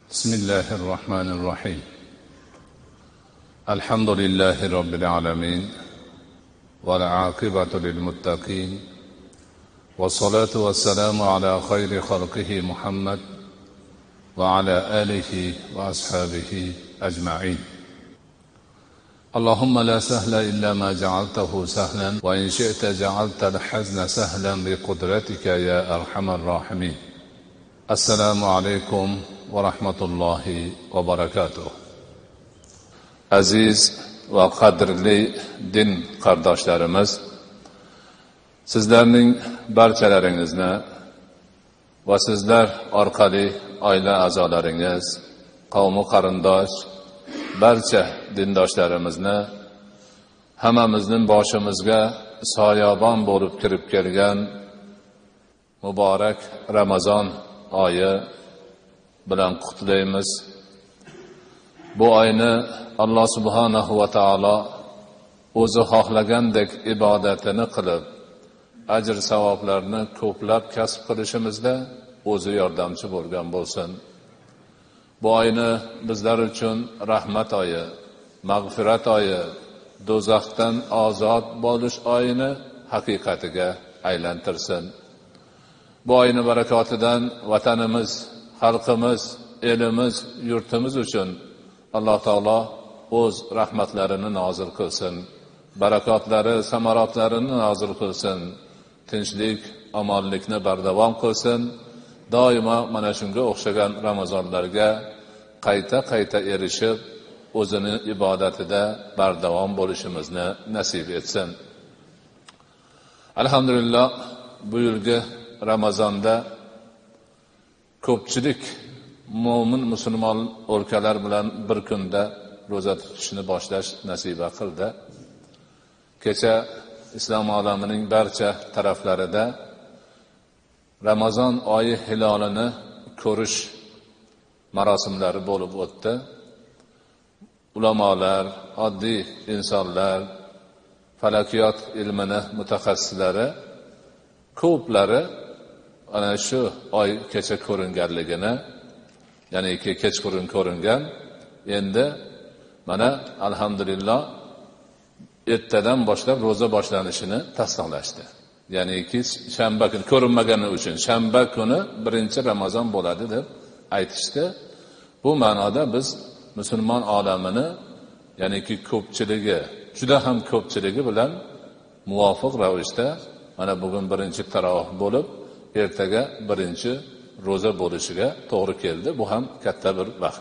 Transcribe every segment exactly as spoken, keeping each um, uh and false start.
بسم الله الرحمن الرحيم. الحمد لله رب العالمين والعاقبة للمتقين والصلاة والسلام على خير خلقه محمد وعلى آله وأصحابه أجمعين. اللهم لا سهل إلا ما جعلته سهلا وإن شئت جعلت الحزن سهلا بقدرتك يا أرحم الراحمين. السلام عليكم ورحمة الله وبركاته. Aziz va qadrli din qardoshlarimiz, sizlarning barchalaringizni va sizlar orqali oila a'zolaringiz, qavmi qarindosh, barcha dindoshlarimizni hammamizning boshimizga soyabon bo'lib kirib kelgan muborak Ramazon oyi bilan qutlaymiz. Bu oyni Alloh subhanahu va taolo o'zi xohlagandek ibodatini qilib, ajr savoblarni ko'plab kasb qilishimizda o'zi yordamchi bo'lgan bo'lsin. Bu oyni bizlar uchun rahmat oyi, mag'firat oyi, do'zaxdan ozod bo'lish oyini haqiqatiga aylantirsin. Bu oyni barakotidan vatanimiz, xalqimiz, elimiz, yurtimiz uchun Alloh taolo o'z rahmatlarini nozil qilsin, barakotlari, samarotlarini nozil qilsin, tinchlik, omonlikni bardavom qilsin. Doimo mana shunga o'xshagan Ramazonlarga qayta-qayta erishib, o'zini ibodatida bardavom bo'lishimizni nasib etsin. Alhamdulillah, bu yilgi Ramazonda ko'pchilik mo'min musulmon o'lkalar bilan bir kunda ro'za tutishni boshlash nasiba qildi. Kecha islom olamining barcha taraflarida Ramazon oyi hilolini ko'rish marosimlari bo'lib o'tdi. Ulamolar, oddiy insonlar, falakiyot ilmini mutaxassislari ko'plari ana shu oy kecha ko'ringanligini, ya'ni kechqurun ko'ringan, endi mana alhamdulillah ertadan boshlab ro'za boshlanishini tasdiqlashdi. Ya'ni ki shanba kuni ko'rinmagani uchun shanba kuni birinchi Ramazon bo'ladi deb aytishdi. Bu ma'noda biz musulmon olamini, ya'ni ki ko'pchiligi, juda ham ko'pchiligi bilan muvofiq ravishda mana bugun birinchi tarovih bo'lib, ertaga birinchi ro'za bo'lishiga to'g'ri keldi. Bu ham katta bir baxt.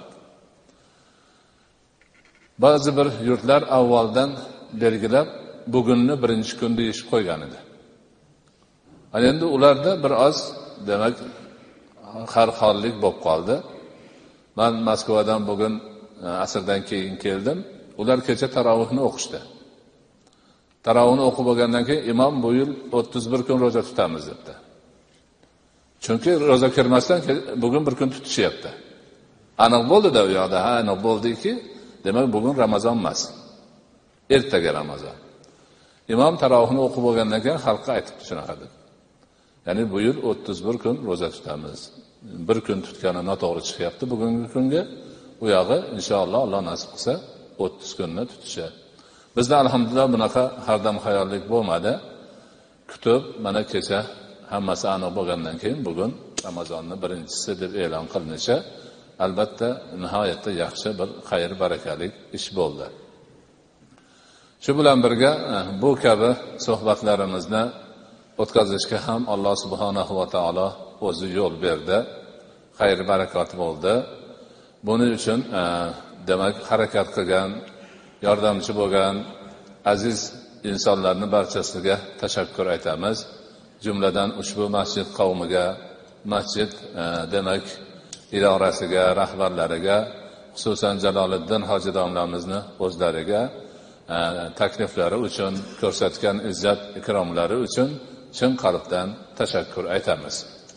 Ba'zi bir yurtlar avvaldan belgilab bugunni birinchi kun deyishib qo'ygan edi. Endi ularda bir oz, demak, xarxollik bo'lib qoldi. Men Moskvadan bugun asrdan keyin keldim. Ular kecha tarovihni o'qishdi. Tarovihni o'qib bo'lgandan keyin imom bu yil o'ttiz bir kun ro'za tutamiz debdi. Chunki ro'za kirmasdan bugun bir kun tutishyapti. Aniq bo'ldi-da u yoqda, ha, aniq bo'ldiki, demak bugun Ramazon emas. Ertaga Ramazon. Imom tarovihni o'qib bo'lgandan keyin xalqqa aytibdi shunaqa deb. Ya'ni bu yil o'ttiz bir kun ro'za tutamiz. Bir kun tutgani noto'g'ri chiqyapti bugungi kunga. U yog'i inshaalloh Alloh nasib qilsa o'ttiz kunni tutishi. Bizda alhamdulillah bunaqa hardam xayollik bo'lmadi. Kutib, mana kecha hammasi aniq bo'lgandan keyin bugun Ramazonning birinchisi deb e'lon qilinishi albatta nihoyatda yaxshi bir xayr barakalik ish bo'ldi. Shu bilan birga bu kabi suhbatlarimizni o'tkazishga ham Alloh subhanahu va taolo o'zi yo'l berdi. Xayr barakot bo'ldi. Buning uchun demak harakat qilgan, yordamchi bo'lgan aziz insonlarning barchasiga tashakkur aytamiz. Jumladan ushbu masjid qavmiga, masjid demak idorasiga, rahbarlariga, xususan Jaloliddin hoji domlamizni o'zlariga takliflari uchun, ko'rsatgan izzat ikromlari uchun chin qalbdan tashakkur aytamiz.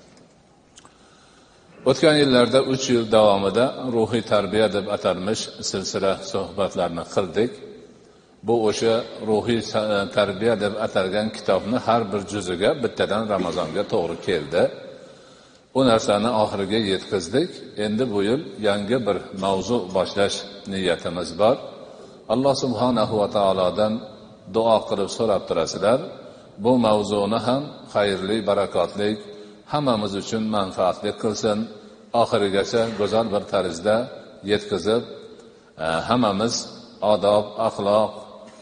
O'tgan yillarda uch yil davomida ruhiy tarbiya deb atalmish silsila suhbatlarni qildik. Bu o'sha ruhiy tarbiya deb atalgan kitobni har bir juziga bittadan Ramazonga to'g'ri keldi. u narsani oxiriga yetkazdik. Endi bu yil yangi bir mavzu boshlash niyatimiz bor. Alloh subhanahu va taolodan duo qilib so'rab turasizlar. Bu mavzuni ham xayrli, barakotli, hammamiz uchun manfaatli qilsin. Oxirigacha go'zal bir tarzda yetkazib, hammamiz odob, axloq,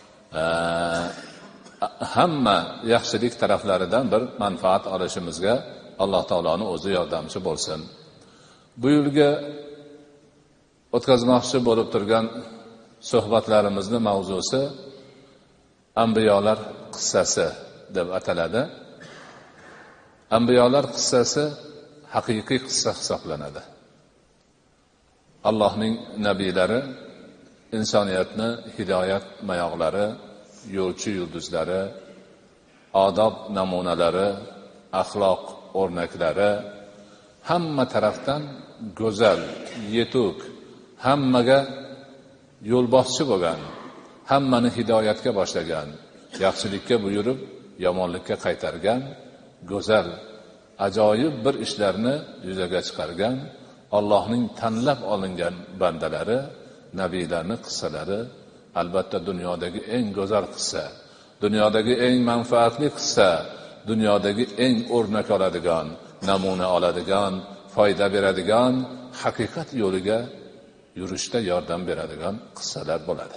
hamma yaxshilik taraflaridan bir manfaat olishimizga Alloh taoloning o'zi yordamchi bo'lsin. Bu yilga o'tkazmoqchi bo'lib turgan suhbatlarimizning mavzusi Anbiyolar qissasi deb ataladi. Anbiyolar qissasi haqiqiy qissa hisoblanadi. Allohning nabiylari insoniyatni hidoyat mayoqlari, yo'lchi yulduzlari, odob namunalari, axloq o'rnaklari, hamma tarafdan go'zal, yetuk, hammaga yo'lboshchi bo'lgan, hammani hidoyatga boshlagan, yaxshilikka buyurib, yomonlikka qaytargan, go'zal, ajoyib bir ishlarni yuzaga chiqargan, Allohning tanlab olingan bandalari, nabiylarning qissalari albatta dunyodagi eng go'zal qissa, dunyodagi eng manfaatli qissa, dunyodagi eng o'rnak oladigan, namuna oladigan, foyda beradigan, haqiqat yo'liga yurishda yordam beradigan qissalar bo'ladi.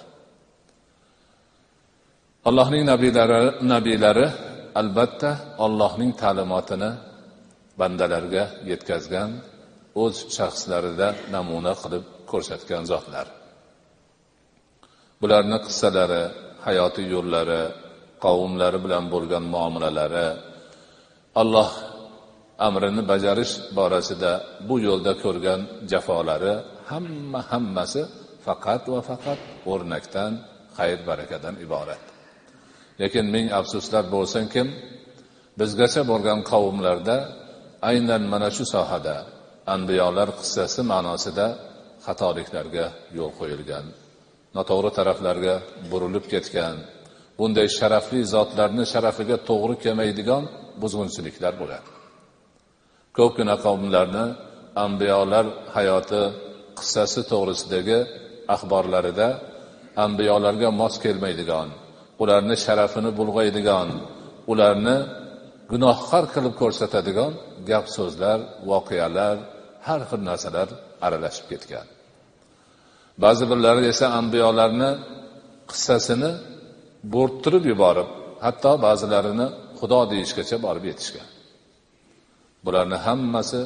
Allohning nabiylari, nabiylari albatta Allohning ta'limotini bandalarga yetkazgan, o'z shaxslarida namuna qilib ko'rsatgan zotlar. Bularning qissalari, hayotiy yo'llari, qavmlari bilan bo'lgan muomalalari, Alloh amrini bajarish borasida bu yo'lda ko'rgan jafolari, hamma hammasi faqat va faqat o'rnakdan, xayr barakadan iborat. Lekin ming afsuslar bo'lsinkim, bizgacha bo'lgan qavmlarda aynan mana shu sohada Anbiyolar qissasi ma'nosida xatoliklarga yo'l qo'yilgan, noto'g'ri taraflarga burilib ketgan, bunday sharafli zotlarning sharafiga to'g'ri kelmaydigan buzg'unchiliklar bo'ladi. Ko'pgina qavmlarni anbiyolar hayoti qissasi to'g'risidagi axborlarida anbiyolarga mos kelmaydigan, ularni sharafini bulg'aydigan, ularni gunohkor qilib ko'rsatadigan gap so'zlar, voqealar, har xil narsalar aralashib ketgan. Ba'zi birlari esa anbiyolarni qissasini bo'rttirib yuborib, hatto ba'zilarini xudo deyishgacha borib yetishgan. Bularni hammasi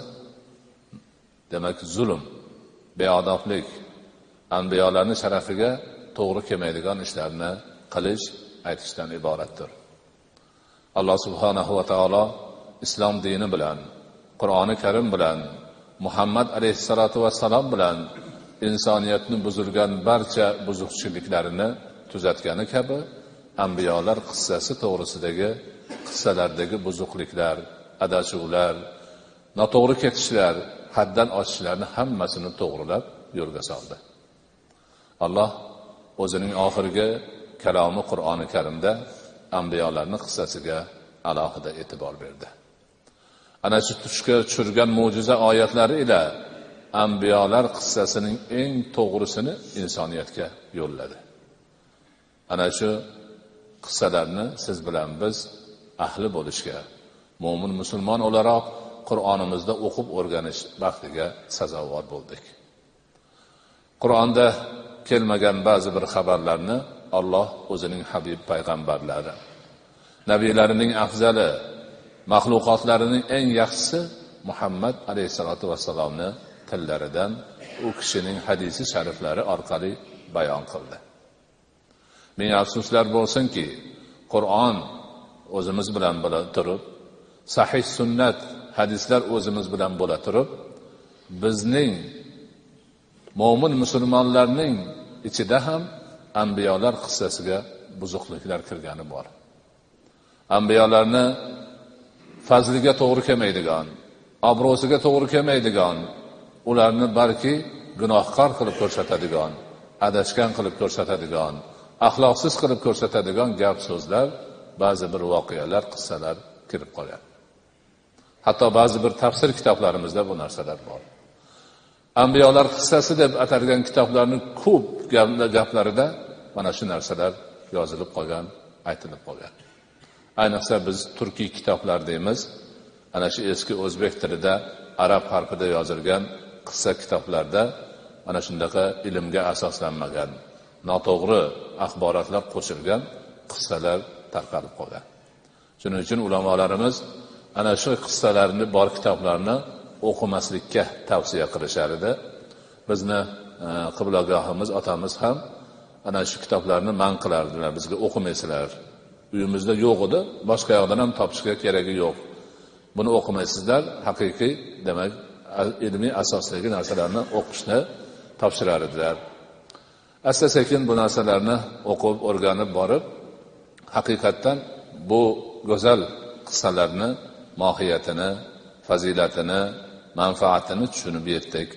demak zulm, beodoblik, anbiyolarning sharafiga to'g'ri kelmaydigan ishlarni qilish, aytishdan iboratdir. Alloh subhanahu va taolo islom dini bilan, Qur'oni Karim bilan, Muhammad alayhisolatu vassalom bilan insoniyatni buzilgan barcha buzuqchiliklarini tuzatgani kabi, anbiyolar qissasi to'g'risidagi qissalardagi buzuqliklar, adashuvlar, noto'g'ri ketishlar, haddan oshishlarni hammasini to'g'rilab yo'lga soldi. Alloh o'zining oxirgi kalomi Qur'oni Karimda anbiyolarning qissasiga alohida e'tibor berdi. Ana shu tushga tushirgan mo'jiza oyatlari ila anbiyolar qissasining eng to'g'risini insoniyatga yo'lladi. Ana shu qissalarni siz bilan biz ahli bo'lishga, mo'min musulmon o'laroq Qur'onimizda o'qib o'rganish baxtiga sazovor bo'ldik. Qur'onda kelmagan ba'zi bir xabarlarni Alloh o'zining habib payg'ambarlari, nabiylarining afzali, maxluqotlarining eng yaxshisi Muhammad alayhisolatu vassalomni tillaridan, u kishining hadisi shariflari orqali bayon qildi. Ming afsuslar bo'lsinki, Qur'on o'zimiz bilan bo'la turib, sahih sunnat, hadislar o'zimiz bilan bo'la turib, bizning mo'min musulmonlarning ichida ham anbiyolar qissasiga buzuqliklar kirgani bor. Anbiyolarni fazliga to'g'ri kelmaydigan, obro'siga to'g'ri kelmaydigan, ularni balki gunohkor qilib ko'rsatadigan, adashgan qilib ko'rsatadigan, axloqsiz qilib ko'rsatadigan gap so'zlar, ba'zi bir voqealar, qissalar kirib qolgan. Hatto ba'zi bir tafsir kitoblarimizda bu narsalar bor. Anbiyolar qissasi deb atalgan kitoblarning ko'p gaplarida mana shu narsalar yozilib qolgan, aytilib qolgan. Ayniqsa biz turkiy kitoblar deymiz, ana shu eski o'zbek tilida, arab harfida yozilgan qissa kitoblarda mana shundaqa ilmga asoslanmagan, noto'g'ri axborotlar qo'shilgan qissalar tarqalib qolgan. Shuning uchun ulamolarimiz ana shu qissalarni bor kitoblarni o'qimaslikka tavsiya qilishar edi. Bizni e, qiblagohimiz otamiz ham ana shu kitoblarni man qilardilar, bizga o'qimaysizlar. Uyimizda yo'q edi, boshqa yoqdan ham topishga keragi yo'q. Buni o'qimaysizlar, haqiqiy, demak, ilmiy asosdagi narsalarni o'qishni topshirar edilar. Asta-sekin bu narsalarni o'qib, o'rganib borib, haqiqatdan bu go'zal qissalarni mohiyatini, fazilatini, manfaatini tushunib yetdik.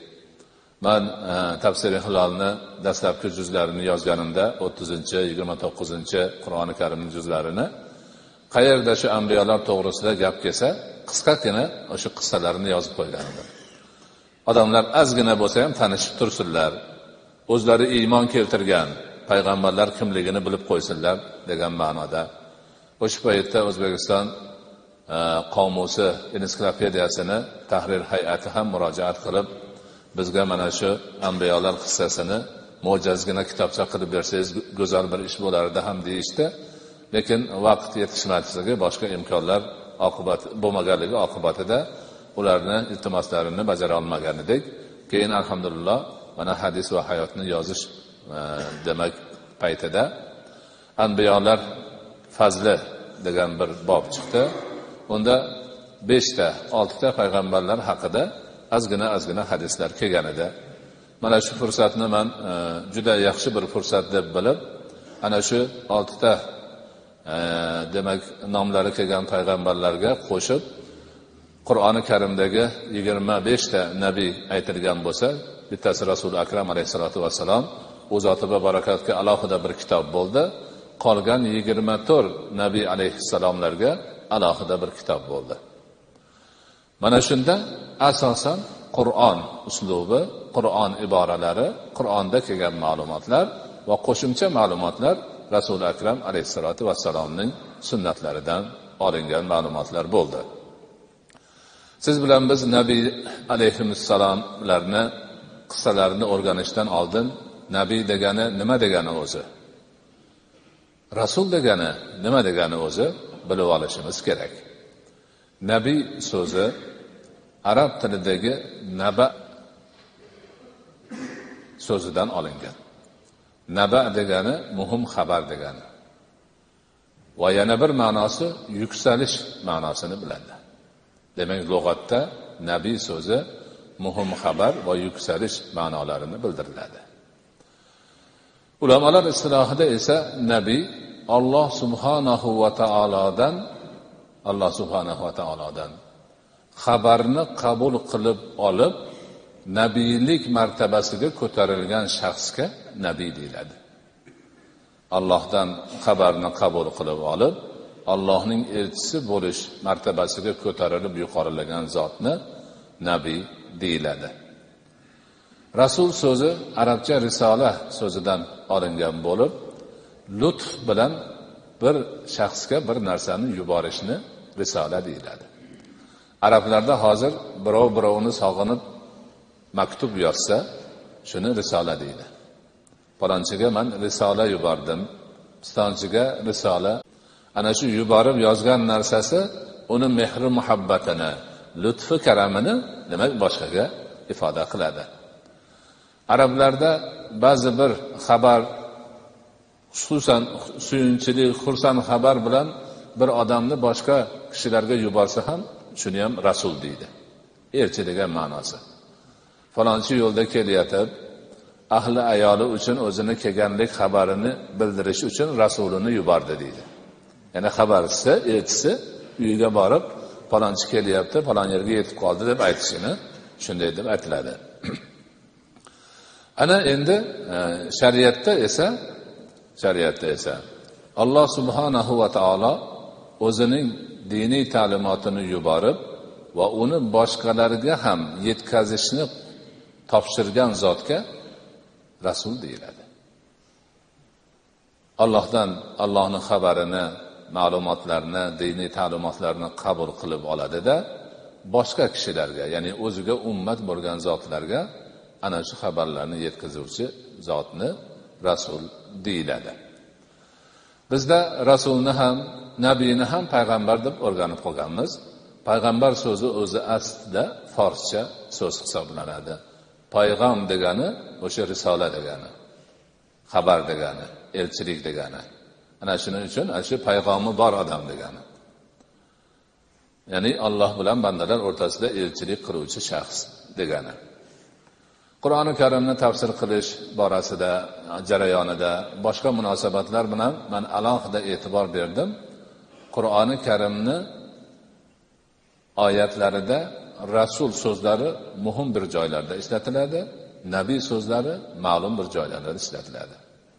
Men e, tafsiri hilolni dastlabki juzlarini yozganimda o'ttizinchi, yigirma to'qqizinchi Qur'oni Karimning juzlarini qayerda shu anbiyolar to'g'risida gap kelsa, qisqagina o'sha qissalarni yozib qo'ygan edim. Odamlar ozgina bo'lsa ham tanishib tursinlar, o'zlari iymon keltirgan payg'ambarlar kimligini bilib qo'ysinlar degan ma'noda. O'sha paytda O'zbekiston e, qomusi ensiklopediyasini tahrir hay'ati ham murojaat qilib, bizga mana shu anbiyolar qissasini mo'jazgina kitobcha qilib bersangiz go'zal bir ish bo'lardi ham deyishdi. Lekin vaqt yetishmasligi, boshqa imkonlar oqibat bo'lmaganligi oqibatida ularni iltimoslarini bajara olmagan edik. Keyin alhamdulillah mana hadis va hayotni yozish e, demak paytida anbiyolar fazli degan bir bob chiqdi. Unda beshta, oltita payg'ambarlar haqida ozgina ozgina hadislar kelgan edi. Mana shu fursatni men e, juda yaxshi bir fursat deb bilib, ana shu oltita e, demak nomlari kelgan payg'ambarlarga qo'shib Qur'oni Karimdagi yigirma beshta nabiy aytilgan bo'lsa, bittasi Rasul Akram alayhisolatu vassalom, u zoti va barakatga alohida bir kitob bo'ldi. Qolgan yigirma to'rt nabiy alayhissalomlarga alohida bir kitob bo'ldi. Mana shunda asosan Qur'on uslubi, Qur'on iboralari, Qur'onda kelgan ma'lumotlar va qo'shimcha ma'lumotlar Rasul Akram alayhisolatu vassalomning sunnatlaridan olingan ma'lumotlar bo'ldi. Siz bilan biz Nabiy alayhissalomlarni qissalarini o'rganishdan oldin nabiy degani nima degani o'zi, rasul degani nima degani o'zi bilib olishimiz kerak. Nabiy so'zi arab tilidagi naba so'zidan olingan. Naba degani muhim xabar degani. Va yana bir ma'nosi yuksalish ma'nosini biladi. Demak, lug'atda nabiy so'zi muhim xabar va yuksalish ma'nolarini bildiriladi. Ulamolar istilohida esa nabiy Alloh subhanahu va taolodan Alloh subhanahu va taolodan xabarni qabul qilib olib, nabiylik martabasiga ko'tarilgan shaxsga nabiy deyiladi. Allohdan xabarni qabul qilib olib, Allohning elchisi bo'lish martabasiga ko'tarilib yuqorilagan zotni nabiy deyiladi. Rasul so'zi arabcha risola so'zidan olingan bo'lib, lutf bilan bir shaxsga bir narsani yuborishni risola deyiladi. Arablarda hozir birov birovni sog'inib maktub yozsa, shuni risola deydi. Falonchiga men risola yubordim, pistonchiga risola. Ana shu yuborib yozgan narsasi uni mehri muhabbatini, lutfi karamini demak boshqaga ifoda qiladi. Arablarda ba'zi bir xabar, xususan suyunchilik, xursand xabar bilan bir odamni boshqa kishilarga yuborsa ham shuni ham rasul deydi. Elchi degan ma'nosi. Falonchi yo'lda kelyotib, ahli ayoli uchun o'zini kelganlik xabarini bildirish uchun rasulini yubordi deydi. Ya'ni xabarchisi, elchisi uyiga borib, falonchi kelyapti, falon yerga yetib qoldi deb aytishini shunday deb aytiladi. Ana endi shariatda esa shariatda esa Alloh subhanahu va taolo o'zining diniy ta'limotini yuborib, va uni boshqalarga ham yetkazishni topshirgan zotga rasul deyiladi. Allohdan Allohning xabarini, ma'lumotlarini, diniy ta'limotlarini qabul qilib oladida, boshqa kishilarga, ya'ni o'ziga ummat bo'lgan zotlarga ana shu xabarlarni yetkazuvchi zotni rasul deyiladi. Bizda rasulni ham, nabiyni ham payg'ambar deb o'rganib qolganmiz. Payg'ambar so'zi o'zi aslida forscha so'z hisoblanadi. Payg'am degani o'sha risola degani, xabar degani, elchilik degani. Ana shuning uchun shu payg'omi bor odam degani. Ya'ni Alloh bilan bandalar o'rtasida elchilik qiluvchi shaxs degani. Qur'oni Karimni tafsir qilish borasida, jarayonida boshqa munosabatlar bilan men alohida e'tibor berdim. Qur'oni Karimni oyatlarida rasul so'zlari muhim bir joylarda ishlatiladi, nabiy so'zlari ma'lum bir joylarda ishlatiladi.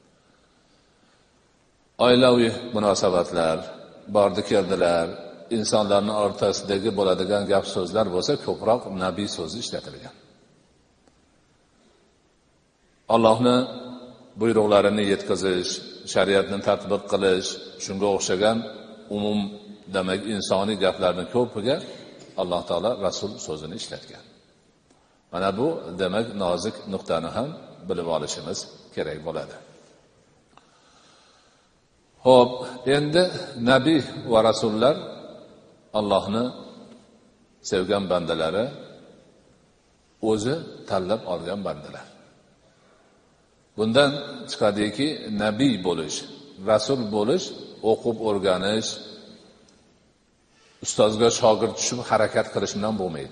Oilaviy munosabatlar, bordi keldilar, insonlarning o'rtasidagi bo'ladigan gap so'zlar bo'lsa ko'proq nabiy so'zi ishlatilgan. Allohning buyruqlarini yetkazish, shariatni tatbiq qilish, shunga o'xshagan umum demak insoniy gaplarning ko'piga Alloh taolo rasul so'zini ishlatgan. Mana bu demak nozik nuqtani ham bilib olishimiz kerak bo'ladi. Xo'p, endi nabiy va rasullar Allohni sevgan bandalari, o'zi tanlab olgan bandalar. Bundan chiqadiki, nabiy bo'lish, rasul bo'lish, o'qib o'rganish, ustozga shogird tushib harakat qilish bilan bo'lmaydi.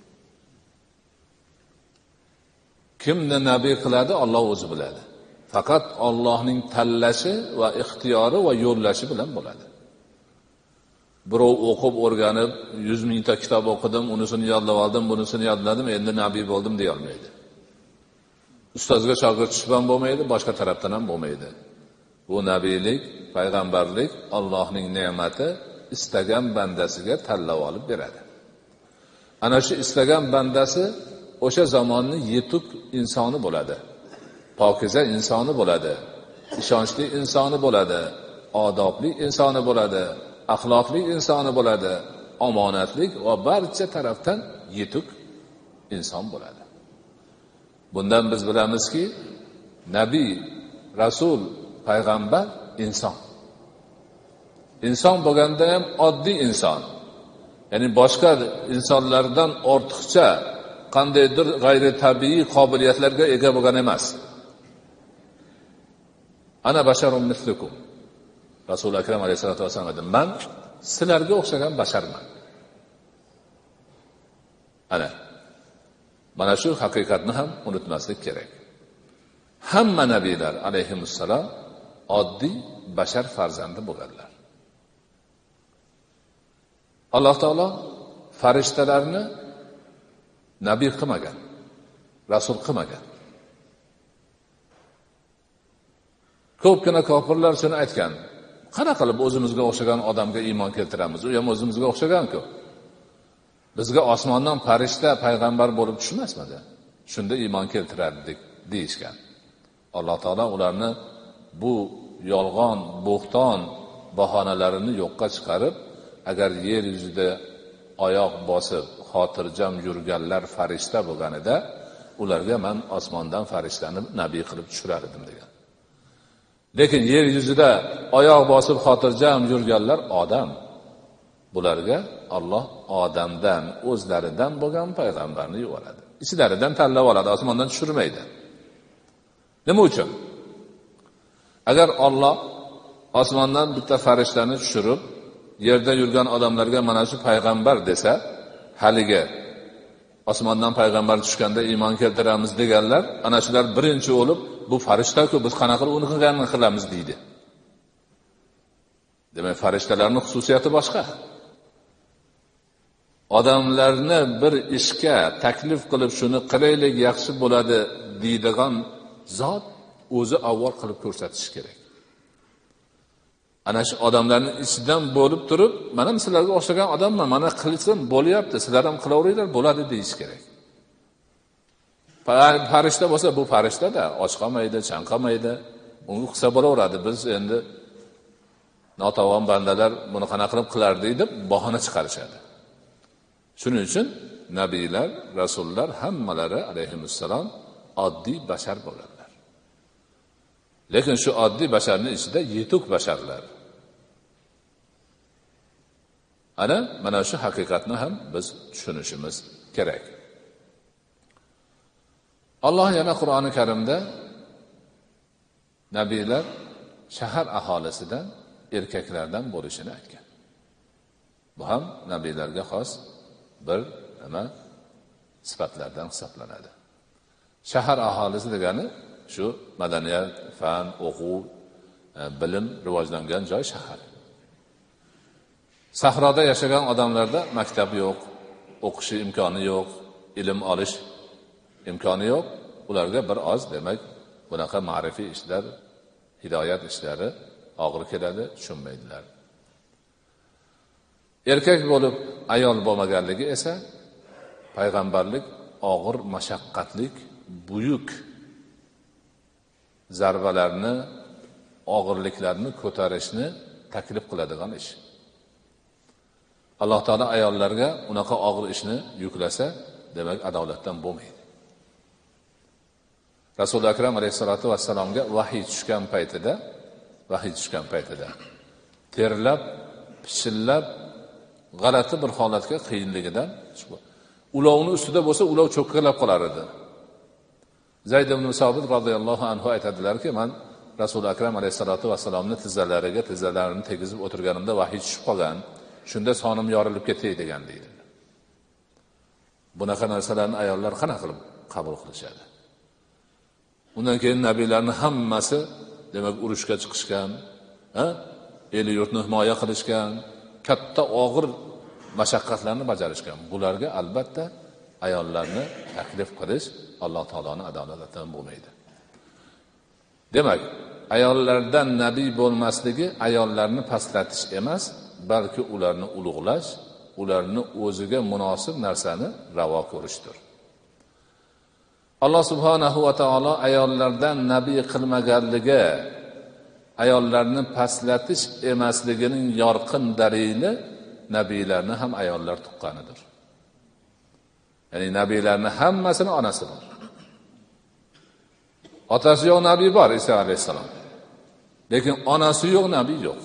Kimni nabiy qiladi, Alloh o'zi biladi. Faqat Allohning tanlashi va ixtiyori va yo'llashi bilan bo'ladi. Birov o'qib o'rganib, yuz mingta kitob o'qidim, unisini yodlab oldim, bunisini yodladim, endi nabiy bo'ldim deya olmaydi. Ustozga shogird tushib ham bo'lmaydi, boshqa tarafdan ham bo'lmaydi. Bu nabiylik, payg'ambarlik Allohning ne'mati istagan bandasiga tanlab olib beradi. Ana shu istagan bandasi o'sha zamonning yetuk insoni bo'ladi. Pokiza insoni bo'ladi. Ishonchli insoni bo'ladi. Odobli insoni bo'ladi. Axloqli insoni bo'ladi. Omonatlik va barcha tarafdan yetuk inson bo'ladi. Bundan biz bilamizki, nabiy, rasul, payg'ambar inson. Inson bo'lganda ham oddiy inson. Ya'ni boshqa insonlardan ortiqcha qandaydir g'ayri tabiiy qobiliyatlarga ega bo'lgan emas. Ana basharun mislukum. Rasul akram alayhisolatu vasallam dedi, "Men sizlarga o'xshagan basharman." Ana mana shu haqiqatni ham unutmaslik kerak. Hamma nabiylar alayhimussalom oddiy bashar farzandi bo'lganlar. Alloh taolo farishtalarni nabiy qilmagan, rasul qilmagan. Ko'pgina kofirlar shuni aytgan. Qanaqa qilib o'zimizga o'xshagan odamga iymon keltiramiz? U ham o'zimizga o'xshagan-ku. Bizga osmondan farishta payg'ambar bo'lib tushmasmidi? Shunda iymon keltirardik deyishgan. Alloh taolo ularni bu yolg'on, bo'xton bahonalarini yo'qqa chiqarib, agar yer yuzida oyoq bosib xotirjam yurganlar farishta bo'lganida, ularga men osmondan farishtani nabiy qilib tushirar edim degan. Lekin yer yuzida oyoq bosib xotirjam yurganlar odam. Bularga Alloh odamdan, o'zlaridan bo'lgan payg'ambarni yuboradi. Ichlaridan tanlab oladi, osmondan tushirmaydi. Nima uchun? Agar Alloh osmondan bitta farishtani tushirib, yerda yurgan odamlarga mana shu payg'ambar desa, haliga osmondan payg'ambar tushganda iymon keltiramiz deganlar, ana shular birinchi o'lib, bu farishta-ku, biz qanaqa qilib uni qilganini qilamiz deydi. Demak, farishtalarning xususiyati boshqa. Odamlarni bir ishga taklif qilib shuni qilaylik yaxshi bo'ladi deydigan zot o'zi avval qilib ko'rsatishi kerak. ana shu odamlarning ichidan bo'lib turib, mana sizlarga o'xshagan odamman, mana qilsam bo'lyapti, sizlar ham qilaveringlar, bo'ladi deyish kerak. Farishta bo'lsa, bu farishta-da, och qolmaydi, chanqamaydi, uni qilsa bo'laveradi. Biz endi notavon bandalar buni qanaqa qilib qilardi deb bahona chiqarishadi. Shuning uchun nabiylar, rasullar hammalari alayhissalom oddiy bashar bo'ladilar. Lekin shu oddiy basharning ichida yetuk basharlar. Ana mana shu haqiqatni ham biz tushunishimiz kerak. Alloh yana Qur'oni Karimda nabiylar shahar aholisidan erkaklardan bo'lishini aytgan. Bu ham nabiylarga xos bir nima sifatlardan hisoblanadi. Shahar aholisi degani shu madaniyat, fan, o'quv, bilim rivojlangan joy shahar. Sahroda yashagan odamlarda maktab yo'q, o'qish imkoni yo'q, ilm olish imkoni yo'q. Ularga bir oz, demak, bunaqa ma'rifiy ishlar, hidoyat ishlari og'ir keladi, tushunmaydilar. Erkak bo'lib ayol bo'lmaganligi esa payg'ambarlik og'ir, mashaqqatlik, buyuk zarbalarni, og'irliklarni ko'tarishni taklif qiladigan ish. Alloh taolo ayollarga unaqa og'ir ishni yuklasa, demak adolatdan bo'lmaydi. Rasul akram alayhisolatu vassalomga vahiy tushgan paytida, vahiy tushgan paytida terlab, pishillab, g'alati bir holatga qiyinligidan ulovni ustida bo'lsa, ulov cho'kkalab qolar edi. Zayd ibn Sobit radhiyallohu anhu aytadilarki, men Rasul akram alayhisolatu vassalomning tizzalariga tizzalarini tegizib o'tirganimda vahiy tushib qolgan. Shunda sonim yorilib ketay degan deydi. Bunaqa narsalarni ayollar qanaqa qilib qabul qilishadi? Undan keyin nabiylarning hammasi demak urushga chiqishgan, ha? El yurtni himoya qilishgan, katta og'ir mashaqqatlarni bajarishgan. Bularga albatta ayollarni taklif qilish Alloh taoloning adolatidan bo'lmaydi. Demak, ayollardan nabiy bo'lmasligi ayollarni pastlatish emas, balki ularni ulug'lash, ularni o'ziga munosib narsani ravo ko'rishdir. Alloh subhanahu va taolo ayollardan nabiy qilmaganligi, ayollarni pastlatish emasligining yorqin dalili nabiylarni ham ayollar tuqqanidir. Ya'ni nabiylarning hammasini onasi bor. Otasi yo'q nabiy bor Isa alayhisalom. Lekin onasi yo'q nabiy yo'q.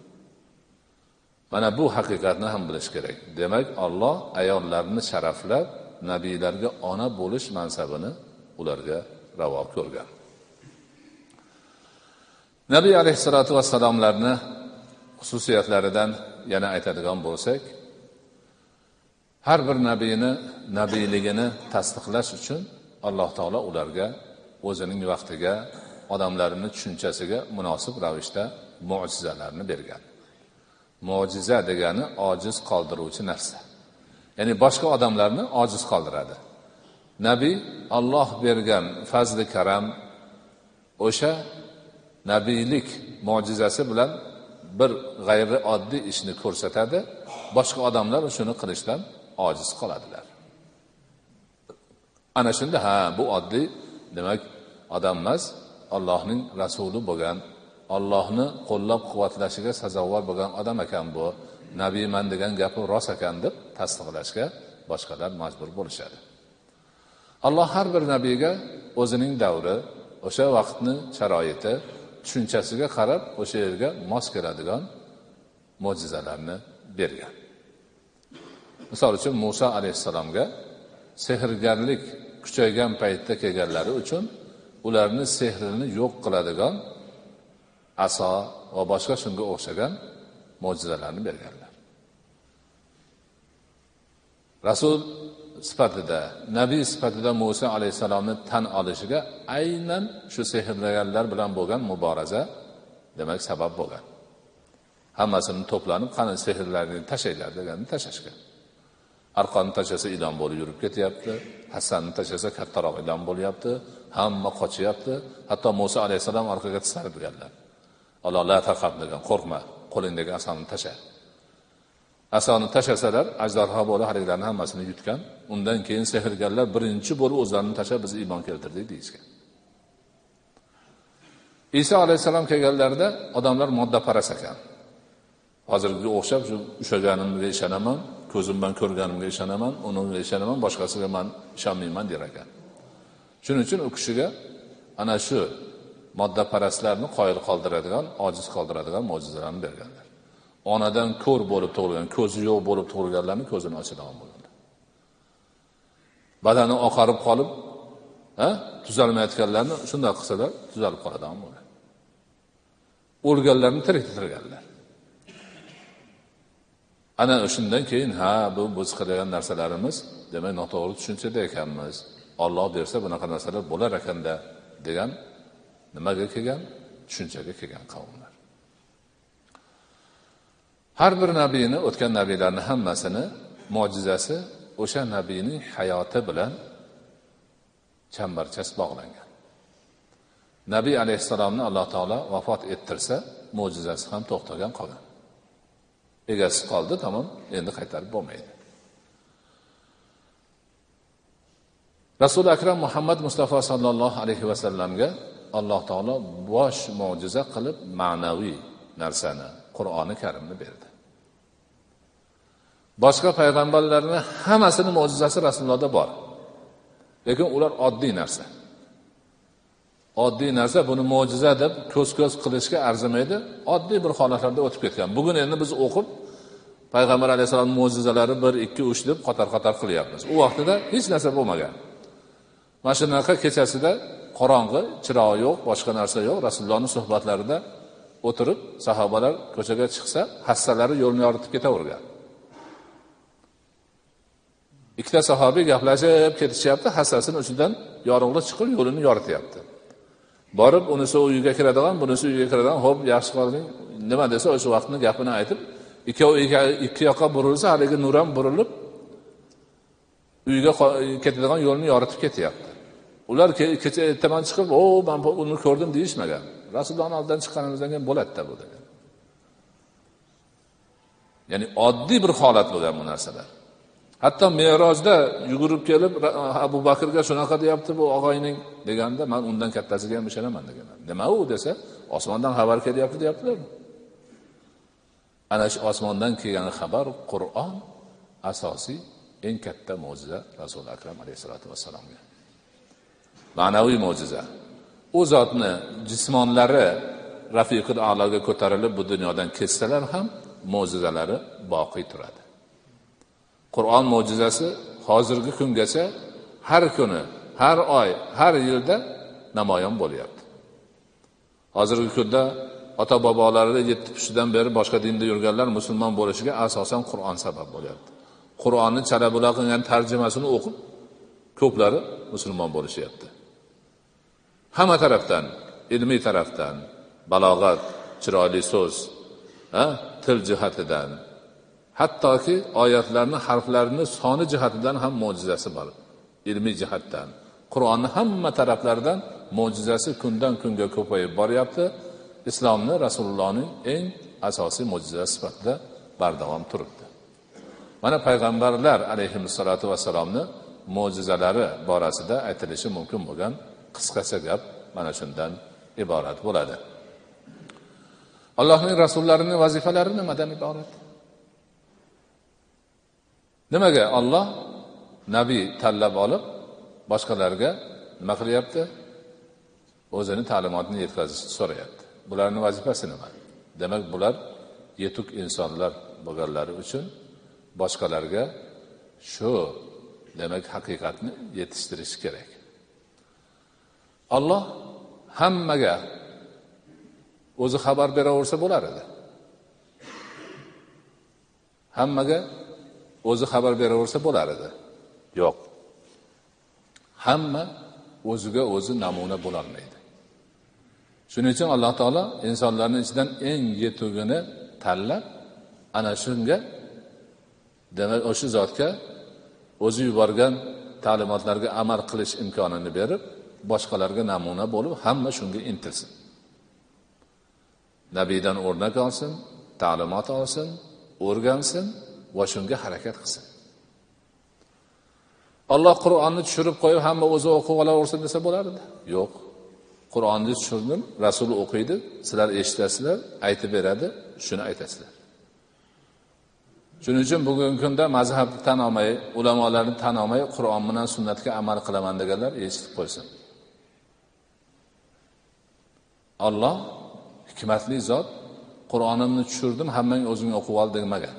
Mana bu haqiqatni ham bilish kerak. Demak, Alloh ayollarni sharaflab, nabiylarga ona bo'lish mansabini ularga ravo ko'rgan. Nabiy alayhisolatu vassalomlarni xususiyatlaridan yana aytadigan bo'lsak, har bir nabiyni nabiyligini tasdiqlash uchun Alloh taolo ularga o'zining vaqtiga, odamlarining tushunchasiga munosib ravishda mo'jizalarni bergan. Mo'jiza degani ojiz qoldiruvchi narsa. Ya'ni boshqa odamlarni ojiz qoldiradi. Nabiy Alloh bergan fazli karam o'sha nabiylik mo'jizasi bilan bir g'ayri oddiy ishni ko'rsatadi, boshqa odamlar shuni qilishdan ojiz qoladilar. Ana shunda ha bu oddiy, demak odam emas, Allohning rasuli bo'lgan, Allohni qo'llab-quvvatlashiga sazovor bo'lgan odam ekan bu, nabiyman degan gapi rost ekan deb tasdiqlashga boshqalar majbur bo'lishadi. Alloh har bir nabiyga o'zining davri, o'sha vaqtni sharoiti, tushunchasiga qarab o'sha yerga mos keladigan mo'jizalarni bergan. Misol uchun Musa alayhisalomga sehrgarlik kuchaygan paytda kelganlari uchun ularni sehrini yo'q qiladigan aso va boshqa shunga o'xshagan mo'jizalarni berganlar. Rasul sifatida, nabiy sifatida Musa alayhisalomni tan olishiga aynan shu sehrlaganlar bilan bo'lgan muboraza demak sabab bo'lgan. Hammasini to'planib, qani sehrlarni tashlaylar deganini tashashgan. Arqonni tashlasa ilon bo'lib yurib ketyapti, Hasanni tashlasa kattaroq ilon bo'lyapti, hamma qochyapti, hatto Musa alayhisalom orqaga tisarilganlar. Alloh la taqab degan, qo'rqma, qo'lingdagi asoni tasha. Asoni tashasalar, ajdarho bo'lib haligilarning hammasini yutgan. Undan keyin sehrgarlar birinchi bo'lib o'zlarini tashab biz iymon keltirdik deyishgan. Isa alayhisalom kelganlarida odamlar moddaparast ekan. Hozirgiga o'xshab shu ushlaganimga ishonaman, ko'zim bilan ko'rganimga ishonaman, unga ishonaman, boshqasiga men ishonmayman der ekan. Shuning uchun u kishiga ana shu moddaparastlarni qoyil qoldiradigan, ojiz qoldiradigan mo'jizalarni berganlar. Onadan ko'r bo'lib tug'ilgan, ko'zi yo'q bo'lib tug'ilganlarning ko'zini ochadigan bo'ldi. Badani oqarib qolib, ha, tuzalmayotganlarni shunday qilsalar tuzalib qoladigan bo'ldi. O'lganlarni tiriktirganlar. Ana shundan keyin ha bu biz qilgan narsalarimiz demak noto'g'ri tushunchada ekanmiz. Alloh bersa bunaqa narsalar bo'lar ekanda degan nimaga kelgan? Tushunchaga kelgan qavmlar. Har bir nabiyni, o'tgan nabiylarning hammasini mo'jizasi o'sha nabiyning hayoti bilan chambarchas bog'langan. Nabiy alayhissalomni Alloh taolo vafot ettirsa, mo'jizasi ham to'xtagan qolgan. Egasi qoldi, tamom, endi qaytarib bo'lmaydi. Rasul akram Muhammad Mustafa sallallohu alayhi va sallamga Alloh taolo bosh mo'jiza qilib ma'naviy narsani, Qur'oni Karimni berdi. Boshqa payg'ambarlarning hammasining mo'jizasi Rasulullohda bor. Lekin ular oddiy narsa. Oddiy narsa, buni mo'jiza deb ko'z-ko'z qilishga arzimaydi. Oddiy bir holatlarda o'tib ketgan. Bugun endi biz o'qib payg'ambar alayhisalom mo'jizalari bir, ikki, uch deb qator-qator qilyapmiz. U vaqtida hech narsa bo'lmagan. Mana shunaqa kechasida qorong'i, chiroq yo'q, boshqa narsa yo'q. Rasulullohning suhbatlarida o'tirib, sahobalar ko'chaga chiqsa, hassalari yo'lni yoritib ketavergan. Ikkita sahobiy gaplashib ketishyapti, hassasining uchidan yorug'lik chiqib yo'lini yorityapti. Borib unisi uyiga kiradigan, bunisi uyiga kiradigan, "Xo'p, yaxshi qolding." Nima desa, o'sha vaqtning gapini aytib, ikkovi ikki yoqqa burilsa, haligi nur ham burilib uyga ketadigan yo'lni yoritib ketyapti. Ular kecha ertaman chiqib, "O, men uni ko'rdim" deyishmagan. Rasulullohning oldidan chiqqanimizdan keyin bo'ladi-da bu degan. Ya'ni oddiy bir holat bo'lgan bu narsalar. Hatto Me'rojda yugurib kelib Abu Bakrga shunaqa deyapti bu og'ayning deganda, men undan kattasiga ham ishonaman deganlar. Nima u desa, osmondan xabar kelyapti deyaptilar. Ana shu osmondan kelgan xabar Qur'on asosiy eng katta mo'jiza Rasul akram alayhisolatu vassalomga. Ma'naviy mo'jiza. U zotni jismonlari rafiqul a'loga ko'tarilib bu dunyodan ketsalar ham mo'jizalari boqiy turadi. Qur'on mo'jizasi hozirgi kungacha har kuni, har oy, har yilda namoyon bo'lyapti. Hozirgi kunda ota-bobolari yetti pushidan beri boshqa dinda yurganlar musulmon bo'lishiga asosan Qur'on sabab bo'lyapti. Qur'onni chala-bula qilgan tarjimasini o'qib ko'plari musulmon bo'lishyapti. Hamma tarafdan, ilmiy tarafdan, balog'at, chiroyli so'z, ha, til jihatidan, hattoki oyatlarning harflarining soni jihatidan ham mo'jizasi bor. Ilmiy jihatdan, Qur'onning hamma taraflaridan mo'jizasi kundan kunga ko'payib boryapti. Islomni Rasulullohning eng asosiy mo'jizasi sifatida bardavom turibdi. Mana payg'ambarlar alayhissalatu vassalomni mo'jizalari borasida aytilishi mumkin bo'lgan qisqacha gap mana shundan iborat bo'ladi. Allohning rasullarining vazifalari nimadan iborat? Nimaga Alloh nabiy tanlab olib boshqalarga nima qilyapti? O'zining ta'limotini yetkazishni so'rayapti. Bularning vazifasi nima? Demak, bular yetuk insonlar bo'lganlari uchun boshqalarga shu demak haqiqatni yetishtirish kerak. Alloh hammaga o'zi xabar beraversa bo'lar edi. Hammaga o'zi xabar beraversa bo'lar edi. Yo'q. Hamma o'ziga o'zi namuna bo'la olmaydi. Shuning uchun Alloh taolo insonlarning ichidan eng yetugini tanlab, ana shunga demak o'sha zotga o'zi yuborgan ta'limotlarga amal qilish imkonini berib, boshqalarga namuna bo'lib, hamma shunga intilsin. nabiydan o'rnak olsin, ta'limot olsin, o'rgansin va shunga harakat qilsin. Alloh Qur'onni tushirib qo'yib, hamma o'zi o'qib olaversin desa bo'lardi. Yo'q. Qur'onni tushirdim, Rasul o'qiydi, sizlar eshitasizlar, aytib beradi, shuni aytasizlar. Shuning uchun bugungi kunda mazhabni tan olmay, ulamolarni tan olmay, Qur'on bilan sunnatga amal qilaman deganlar eshitib qo'ysin. Alloh hikmatli zot, Qur'onimni tushirdim, hammang o'zing o'qib ol demagan.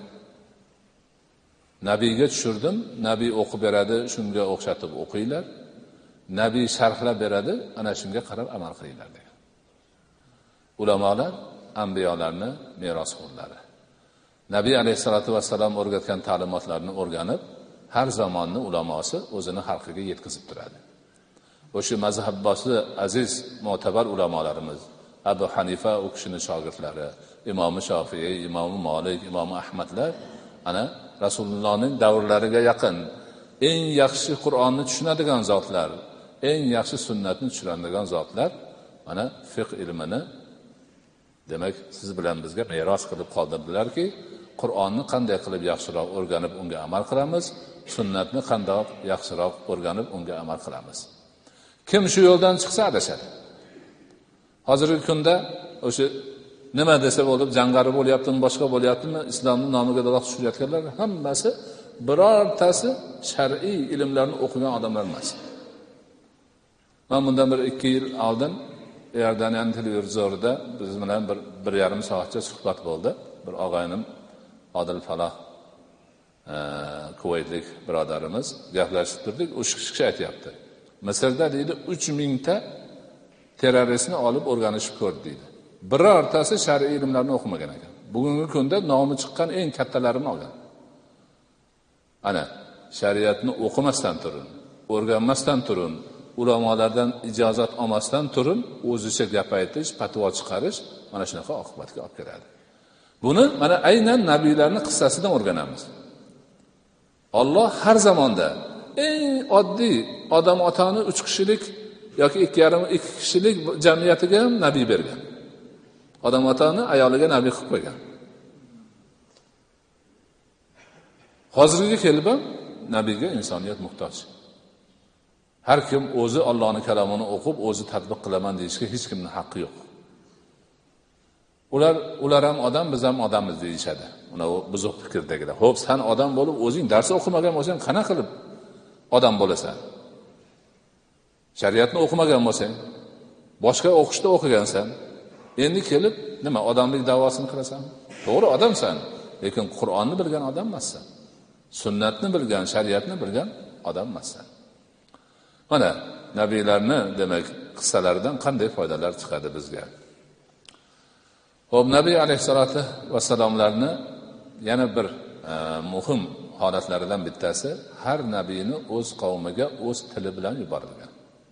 Nabiyga tushirdim, nabiy o'qib beradi, shunga o'xshatib o'qinglar. Nabiy sharhlab beradi, ana shunga qarab amal qilinglar degan. Ulamolar anbiyolarni merosxo'rlari. Nabiy alayhisolatu vassalom o'rgatgan ta'limotlarni o'rganib, har zamonning ulamosi o'zini xalqiga yetkazib turadi. O'sha mazhabboshi aziz mo'tabar ulamolarimiz, Abu Hanifa u kishining shogirdlari, Imom Shofiy, Imom Malik, Imom Ahmadlar ana Rasulullohning davrlariga yaqin eng yaxshi Qur'onni tushunadigan zotlar, eng yaxshi sunnatni tushunadigan zotlar mana fiqh ilmini demak siz bilan bizga meros qilib qoldirdilarki, Qur'onni qanday qilib yaxshiroq o'rganib unga amal qilamiz, sunnatni qanday yaxshiroq o'rganib unga amal qilamiz. Kim shu yo'ldan chiqsa adashadi. Hozirgi kunda o'sha nima desa bo'lib, jangari bo'lyaptimi, boshqa bo'lyaptimi, islomning nomiga daloq tushayotganlar hammasi birortasi shar'iy ilmlarni o'qigan odamlar emas. Men bundan bir ikki yil oldin Iordaniya televizorida biz bilan bir bir yarim soatcha suhbat bo'ldi. Bir og'aynim Odil Faloh e, Kuvaytlik birodarimiz gaplashib turdik. O'sha kishi aytayapti. Misrda deydi uch ming ta terroristni olib o'rganishib ko'rdi deydi. Birortasi shar'iy ilmlarni o'qimagan ekan. Bugungi kunda nomi chiqqan eng kattalarini olgan. Ana shariatni o'qimasdan turun, o'rganmasdan turun, ulamolardan ijozat olmasdan turun, o'zicha gap aytish, fatvo chiqarish mana shunaqa oqibatga olib keladi. Buni mana aynan nabiylarning qissasidan o'rganamiz. Alloh har zamonda eng oddiy odam otani uch kishilik yoki ikki yarim ikki kishilik jamiyatiga ham nabiy bergan. Odam otani ayoliga nabiy qilib qo'ygan. Hozirgi kelib ham nabiyga insoniyat muhtoj. Har kim o'zi Allohning kalomini o'qib, o'zi tatbiq qilaman deyishga hech kimning haqqi yo'q. Ular ular ham odam, biz ham odammiz deyishadi. Uni buzuq fikrdagilar. Xo'p, sen odam bo'lib o'zing dars o'qimagan bo'lsang, qanaqa qilib odam bo'lasan? Shariatni o'qimagan bo'lsang, boshqa o'qishda o'qigansan, endi kelib nima odamlik da'vosini qilasan? To'g'ri odamsan, lekin Qur'onni bilgan odam emassan. Sunnatni bilgan, shariatni bilgan odam emassan. Mana nabiylarni demak qissalaridan qanday foydalar chiqadi bizga? Xo'p, Nabiy alayhisolatu vassalomlarni yana bir e, muhim holatlaridan bittasi har nabiyni o'z qavmiga o'z tili bilan yuborilgan.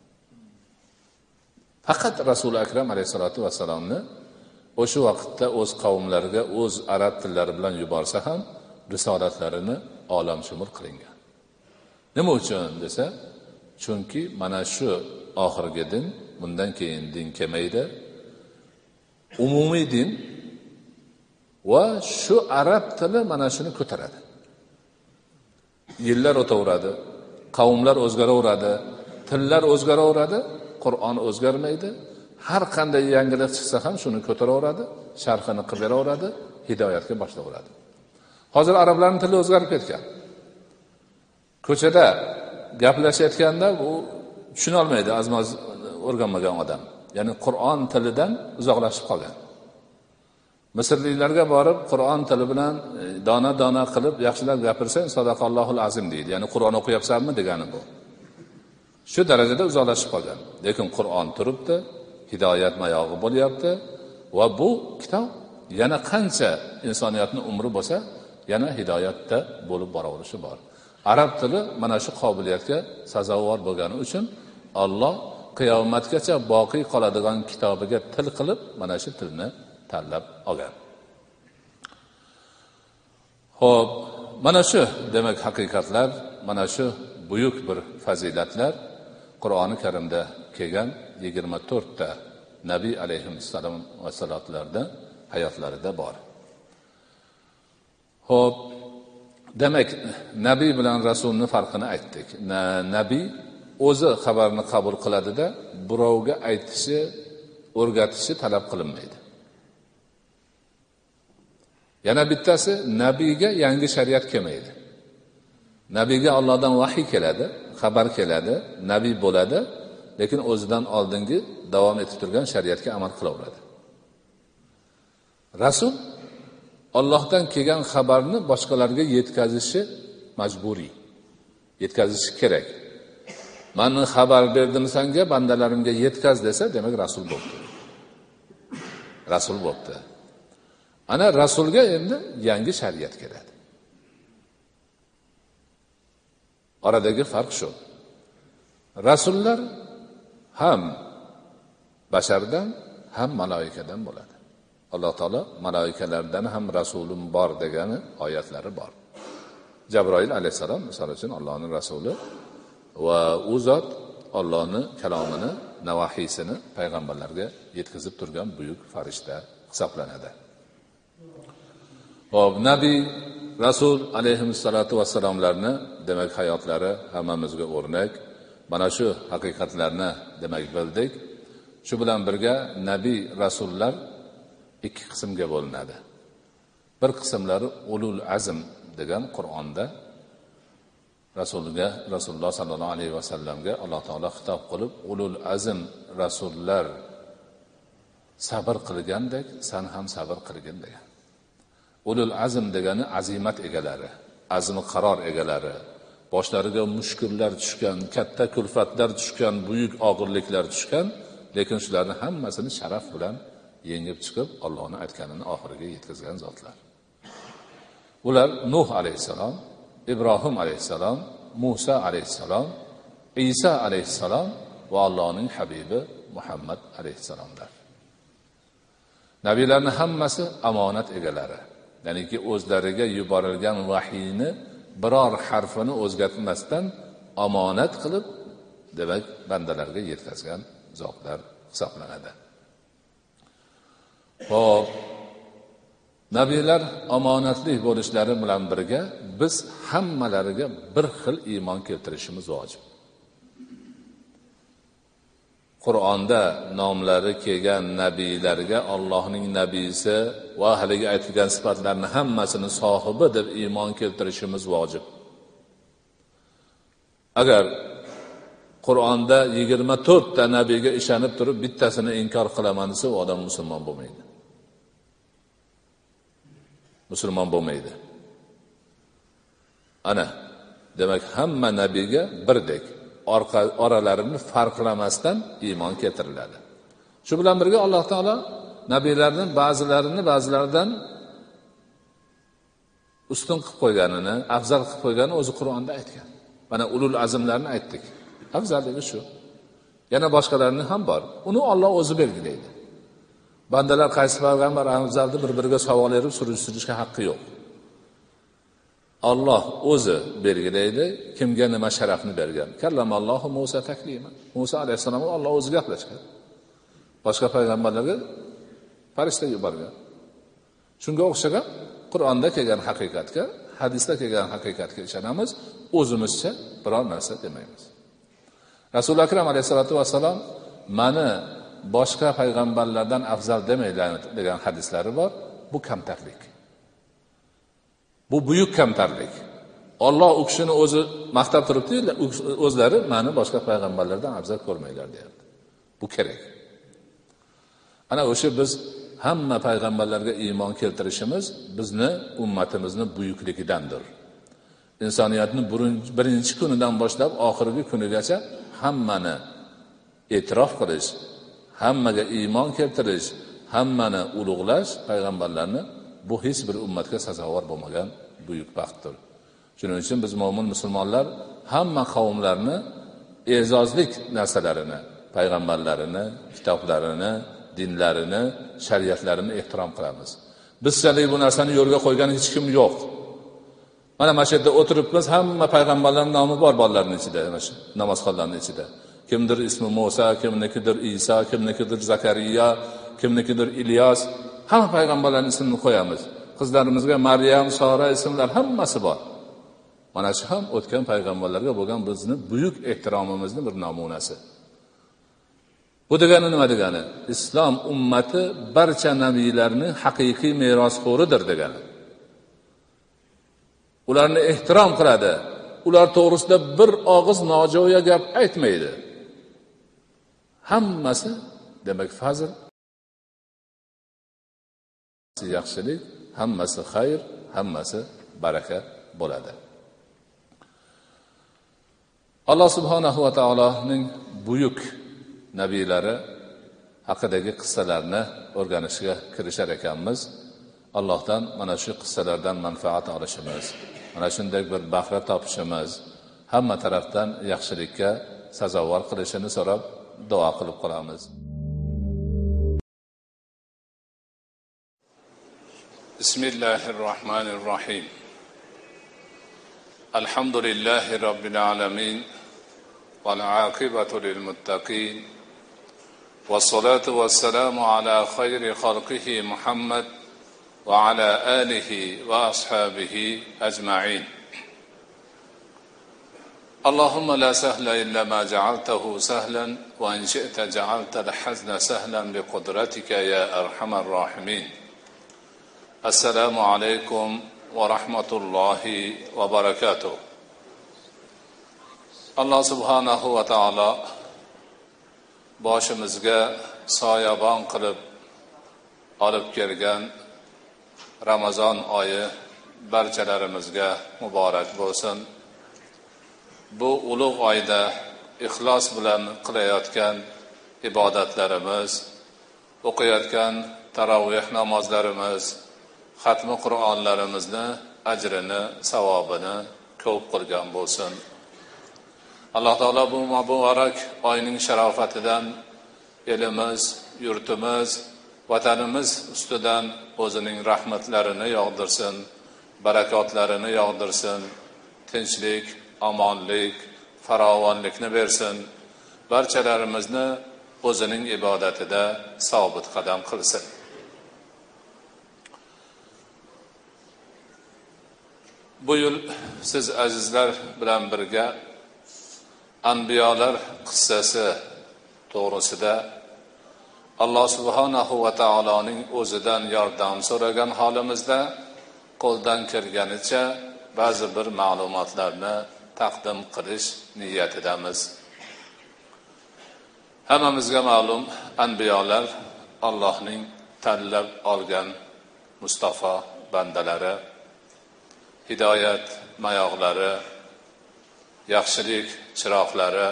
Faqat Rasul akram alayhisolatu vassalomni o'sha vaqtda o'z qavmlariga o'z arab tillari bilan yuborsa ham risolatlarini olamshumul qilingan. Nima uchun desa, chunki mana shu oxirgi din, bundan keyin din kelmaydi. Umumiy din va shu arab tili mana shuni ko'taradi. Yillar o'taveradi, qavmlar o'zgaraveradi, tillar o'zgaraveradi, Qur'on o'zgarmaydi. Har qanday yangilik chiqsa ham shuni ko'taraveradi, sharhini qilib beraveradi, hidoyatga boshlayveradi. Hozir arablarning tili o'zgarib ketgan. Ko'chada gaplashayotganda u tushuna olmaydi azmoz o'rganmagan odam. Ya'ni Qur'on tilidan uzoqlashib qolgan. Misrliklarga borib Qur'on tili bilan dona-dona qilib yaxshilab gapirsang, sadaqallohul azim deydi. Ya'ni Qur'on o'qiyapsanmi degani bu. Shu darajada uzoqlashib qolgan. Lekin Qur'on turibdi, hidoyat mayog'i bo'lyapti va bu kitob yana qancha insoniyatning umri bo'lsa, yana hidoyatda bo'lib boraverishi bor. Arab tili mana shu qobiliyatga sazovor bo'lgani uchun Alloh qiyomatgacha boqiy qoladigan kitobiga til qilib mana shu tilni tanlab olgan. Xo'p, mana shu demak haqiqatlar, mana shu buyuk bir fazilatlar Qur'oni Karimda kelgan yigirma to'rt ta Nabiy alayhissalom va salotlarda hayotlarida bor. Xo'p, demak, nabiy bilan rasulni farqini aytdik. Nabiy o'zi xabarni qabul qiladida, birovga aytishi, o'rgatishi talab qilinmaydi. Yana bittasi, nabiyga yangi shariat kelmaydi. Nabiyga Allohdan vahiy keladi, xabar keladi, nabiy bo'ladi, lekin o'zidan oldingi davom etib turgan shariatga amal qilaveradi. Rasul Allohdan kelgan xabarni boshqalarga yetkazishi majburiy, yetkazishi kerak. Meni xabar berdim senga, bandalarimga yetkaz desa, demak rasul bo'ldi. Rasul bo'ldi. Ana rasulga endi yangi shariat keladi. Oradagi farq shu. Rasullar ham bashardan, ham maloikadan bo'ladi. Alloh taolo maloikalardan ham rasulim bor degani oyatlari bor. Jabroil alayhisalom misol uchun Allohning rasuli va u zot Allohning kalomini, navahiysini payg'ambarlarga yetkazib turgan buyuk farishta hisoblanadi. Hop, nabiy, rasul alayhissalatu vassalomlarni demak hayotlari hammamizga o'rnak. Mana shu haqiqatlarni demak bildik. Shu bilan birga nabiy, rasullar ikki qismga bo'linadi. Bir qismlari ulul azm degan Qur'onda rasulga, Rasululloh sallallohu alayhi vasallamga Alloh taolo xitob qilib, ulul azm rasullar sabr qilgandek, sen ham sabr qilgin degan. Ulul azm degani azimat egalari, azmi qaror egalari, boshlariga mushkullar tushgan, katta kulfatlar tushgan, buyuk og'irliklar tushgan, lekin shularning hammasini sharaf bilan yengib chiqib, Allohning aytganini oxiriga yetkazgan zotlar. Ular Nuh alayhisalom, Ibrohim alayhisalom, Musa alayhisalom, Isa alayhisalom va Allohning habibi Muhammad alayhisalomlar. Nabiylarning hammasi omonat egalari. Ya'niki o'zlariga yuborilgan vahiyni biror harfini o'zgartmasdan omonat qilib, demak, bandalarga yetkazgan zotlar hisoblanadi. Xo'p, nabiylar omonatli bo'lishlari bilan birga biz hammalariga bir xil iymon keltirishimiz vojib. Qur'onda nomlari kelgan nabiylarga Allohning nabiysi va haliga aytilgan sifatlarning hammasini sohibi deb iymon keltirishimiz vojib. Agar Qur'onda yigirma to'rt ta nabiyga ishonib turib bittasini inkor qilaman desa, u odam musulmon bo'lmaydi. Musulmon bo'lmaydi. Ana, demak hamma nabiyga birdek orqa oralarini farqlamasdan iymon keltiriladi. Shu bilan birga Alloh taolo nabiylarning ba'zilarini ba'zilaridan ustun qilib qo'yganini, afzal qilib qo'yganini o'zi Qur'onda aytgan. Mana ulul azmlarni aytdik. Afzalligi shu. Yana boshqalarning ham bor. Uni Alloh o'zi belgilaydi. Bandalar qaysi payg'ambar afzalni bir-biriga savol berib surishtirishga haqqi yo'q. Alloh o'zi belgilaydi, kimga nima sharafni bergan. Kallamallohu Musa taklima. Musa alayhisalomga Alloh o'zi gaplashgan. Boshqa payg'ambarlarga farishta yuborgan. Shunga o'xshagan Qur'onda kelgan haqiqatga, hadisda kelgan haqiqatga ishonamiz, o'zimizcha biror narsa demaymiz. Rasul akram alayhisolatu vassalom meni boshqa payg'ambarlardan afzal demaylar degan hadislari bor. Bu kamtarlik. Bu buyuk kamtarlik. Alloh u kishini o'zi maqtab turibdi, o'zlari meni boshqa payg'ambarlardan afzal ko'rmaylar deyapti. Bu kerak. Ana o'sha biz hamma payg'ambarlarga iymon keltirishimiz bizni ummatimizni buyukligidandir. Insoniyatning birinchi kunidan boshlab oxirgi kunigacha hammani e'tirof qilish, hammaga iymon keltirish, hammani ulug'lash payg'ambarlarni bu hech bir ummatga sazovor bo'lmagan buyuk baxtdir. Shuning uchun biz mo'min musulmonlar hamma qavmlarni e'zozlik narsalarini, payg'ambarlarini, kitoblarini, dinlarini, shariatlarini ehtirom qilamiz. Bizchalik bu narsani yo'lga qo'ygan hech kim yo'q. Mana mana shu yerda o'tiribmiz, hamma payg'ambarlarning nomi bor bolalarning ichida, mana shu namozxonlarning ichida. Kimdir ismi Musa, kimnikidir Isa, kimnikidir Zakariya, kimnikidir İlyas. hamma payg'ambarlarning ismini qo'yamiz. Qizlarimizga Maryam, Sora ismlar hammasi bor. Mana shu ham o'tgan payg'ambarlarga bo'lgan bizni buyuk ehtiromimizning bir namunasi. Bu degani nima degani? Islom ummati barcha nabiylarning haqiqiy merosxo'ridir degani. Ularni ehtirom qiladi. Ular to'g'risida bir og'iz nojo'ya gap aytmaydi. Hammasi demak fazl, yaxshilik, hammasi xayr, hammasi baraka bo'ladi. Alloh subhanahu va taoloning buyuk nabiylari haqidagi qissalarni o'rganishga kirishar ekanmiz. Allohdan mana shu qissalardan manfaat olishimiz, mana shunday bir bahra topishimiz, hamma tarafdan yaxshilikka sazovor qilishini so'rab duo qilib qolamiz. Bismillahirrohmanirrohim. Alhamdulillahi robbil alamin. Val aqibatu lil muttaqin. Wassalatu wassalamu ala khayri khalqihi Muhammad wa ala alihi wa ashabihi ajma'in. Allahumma la sahla illa ma ja'altahu sahlan wa in shi'ta ja'alta al-hazna sahlan bi qudratika ya arhamar rahimin. Assalomu alaykum va rahmatullohi va barakatuh. Alloh subhanahu va taolo boshimizga soyabon qilib olib kelgan Ramazon oyi barchalarimizga muborak bo'lsin. Bu ulug' oyda ixlos bilan qilayotgan ibodatlarimiz, o'qiyotgan taroveh namozlarimiz, xatmi Qur'onlarimizni ajrini, savobini ko'p qilgan bo'lsin. Alloh taolo bu muborak oyning sharofatidan elimiz, yurtimiz, vatanimiz ustidan o'zining rahmatlarini yog'dirsin, barakotlarini yog'dirsin, tinchlik, omonlik, farovonlikni bersin. Barchalarimizni o'zining ibodatida sobit qadam qilsin. Bu yil siz azizlar bilan birga Anbiyolar qissasi to'g'risida Alloh subhanahu va taoloning o'zidan yordam so'ragan holimizda qo'ldan kelganicha ba'zi bir ma'lumotlarni taqdim qilish niyatidamiz. Hammamizga ma'lum, anbiyolar Allohning tanlab olgan Mustafa bandalari, hidoyat mayoqlari, yaxshilik chiroqlari,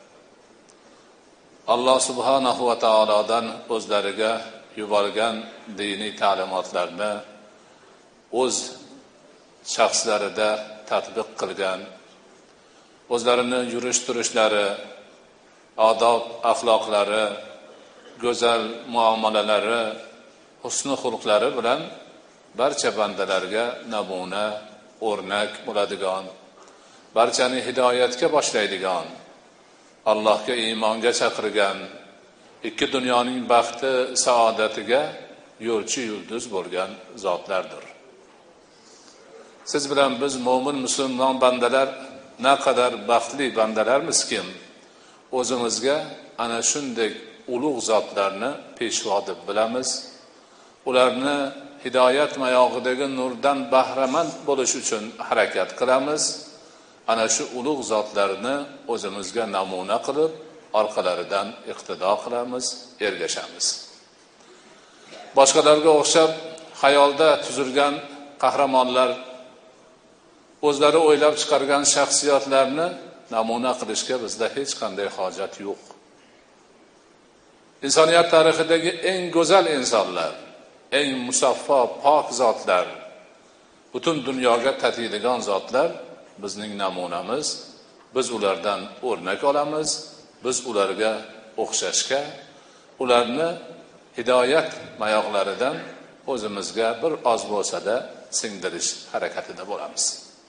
Alloh subhanahu va taolodan o'zlariga yuborgan diniy ta'limotlarni o'z shaxslarida tatbiq qilgan, o'zlarini yurish-turishlari, odob axloqlari, go'zal muomalalari, husni xulqlari bilan barcha bandalarga namuna, o'rnak bo'ladigan, barchani hidoyatga boshlaydigan, Allohga iymonga chaqirgan, ikki dunyoning baxti, saodatiga yo'lchi yulduz bo'lgan zotlardir. Siz bilan biz mo'min musulmon bandalar naqadar baxtli bandalarmizki, o'zimizga ana shunday ulug' zotlarni peshvo deb bilamiz. Ularni hidoyat mayog'idagi nurdan bahramand bo'lish uchun harakat qilamiz. Ana shu ulug' zotlarni o'zimizga namuna qilib, orqalaridan iqtido qilamiz, ergashamiz. Boshqalarga o'xshab xayolda tuzilgan qahramonlar, o'zlari o'ylab chiqargan shaxsiyatlarni namuna qilishga bizda hech qanday hojat yo'q. Insoniyat tarixidagi eng go'zal insonlar, eng musaffo, pok zotlar, butun dunyoga tatiydigan zotlar bizning namunamiz. Biz ulardan o'rnak olamiz, biz ularga o'xshashga, ularni hidoyat mayoqlaridan o'zimizga bir oz bo'lsa-da singdirish harakatida bo'lamiz.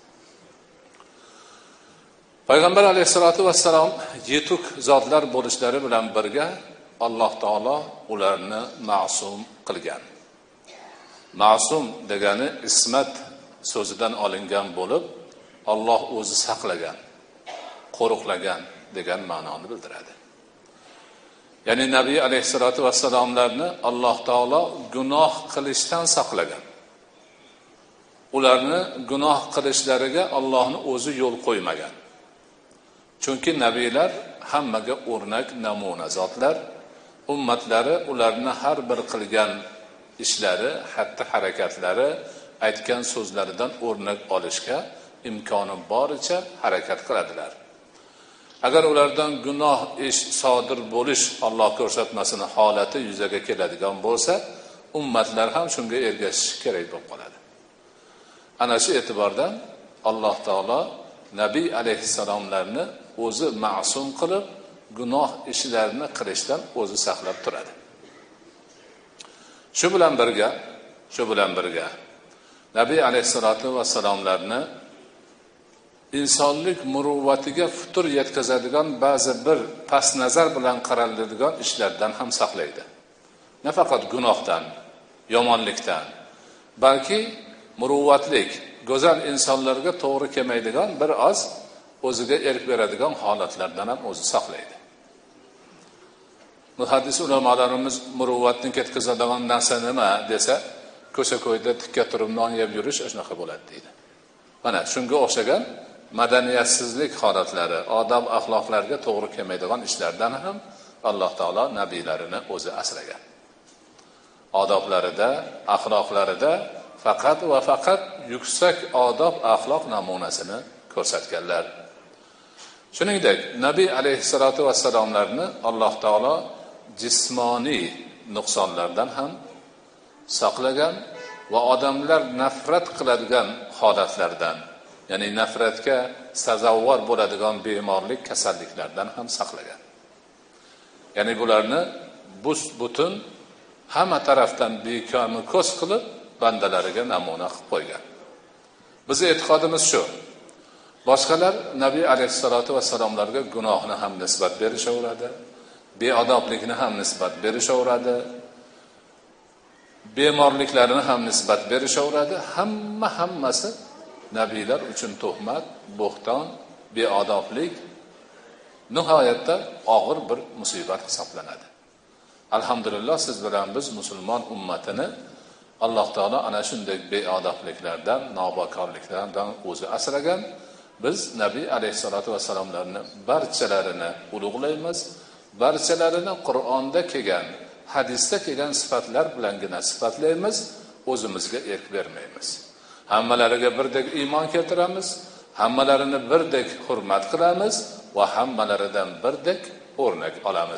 Payg'ambar alayhisolatu vassalom yetuk zotlar bo'lishlari bilan birga Alloh taolo ularni ma'sum qilgan. Ma'sum degani ismat so'zidan olingan bo'lib, Alloh o'zi saqlagan, qo'riqlagan degan ma'noni bildiradi. Ya'ni Nabiy alayhisolatu vassalomlarni Alloh taolo gunoh qilishdan saqlagan. Ularni gunoh qilishlariga Allohning o'zi yo'l qo'ymagan. Chunki nabiylar hammaga o'rnak, namuna zotlar, ummatlari ularni har bir qilgan ishlari, xatti harakatlari, aytgan so'zlaridan o'rnak olishga imkoni boricha harakat qiladilar. Agar ulardan gunoh ish sodir bo'lish Alloh ko'rsatmasin holati yuzaga keladigan bo'lsa, ummatlar ham shunga ergashishi kerak bo'lib qoladi. Ana shu e'tibordan Alloh taolo Nabiy alayhissalomlarni o'zi ma'sum qilib, gunoh ishlarni qilishdan o'zi saqlab turadi. Shu bilan birga, shu bilan birga Nabiy alayhissalatu vassalomlarni insonlik muruvvatiga futur yetkazadigan ba'zi bir past nazar bilan qaraladigan ishlardan ham saqlaydi. Nafaqat gunohdan, yomonlikdan, balki muruvvatlik, go'zal insonlarga to'g'ri kelmaydigan bir oz o'ziga erk beradigan holatlardan ham o'zi saqlaydi. Muhaddis ulamolarimiz muruvvatni ketkazadigan narsa nima desa, ko'sa-ko'yda tikka turib non yeb yurish shunaqa bo'ladi deydi. Mana shunga o'xshagan madaniyatsizlik holatlari, odob axloqlarga to'g'ri kelmaydigan ishlardan ham Alloh taolo nabiylarini o'zi asragan. Odoblarida, axloqlarida faqat va faqat yuksak odob axloq namunasini ko'rsatganlar. Shuningdek, Nabiy alayhisolatu vassalomlarni Alloh taolo jismoniy nuqsonlardan ham saqlagan va odamlar nafrat qiladigan holatlardan, ya'ni nafratga sazovor bo'ladigan bemorlik, kasalliklardan ham saqlagan. Ya'ni bularni bus butun hamma tarafdan bekomi ko'z qilib bandalariga namuna qilib qo'ygan. Bizning e'tiqodimiz shu. Boshqalar Nabiy alayhisolatu vassalomlarga gunohni ham nisbat berishaveradi, beodoblikni ham nisbat berishaveradi, bemorliklarini ham nisbat berishaveradi. Hamma hammasi nabiylar uchun tuhmat, bo'xton, beodoblik nihoyatda og'ir bir musibat hisoblanadi. Alhamdulillah siz bilan biz musulmon ummatini Alloh taolo ana shunday beodobliklardan, nobakorliklardan o'zi asragan. Biz Nabiy alayhisolatu vassalomlarni barchalarini ulug'laymiz, barchalarini Qur'onda kelgan, hadisda kelgan sifatlar bilangina sifatlaymiz, o'zimizga erk bermaymiz. Hammalariga birdek iymon keltiramiz, hammalarini birdek hurmat qilamiz va hammalaridan birdek o'rnak olamiz.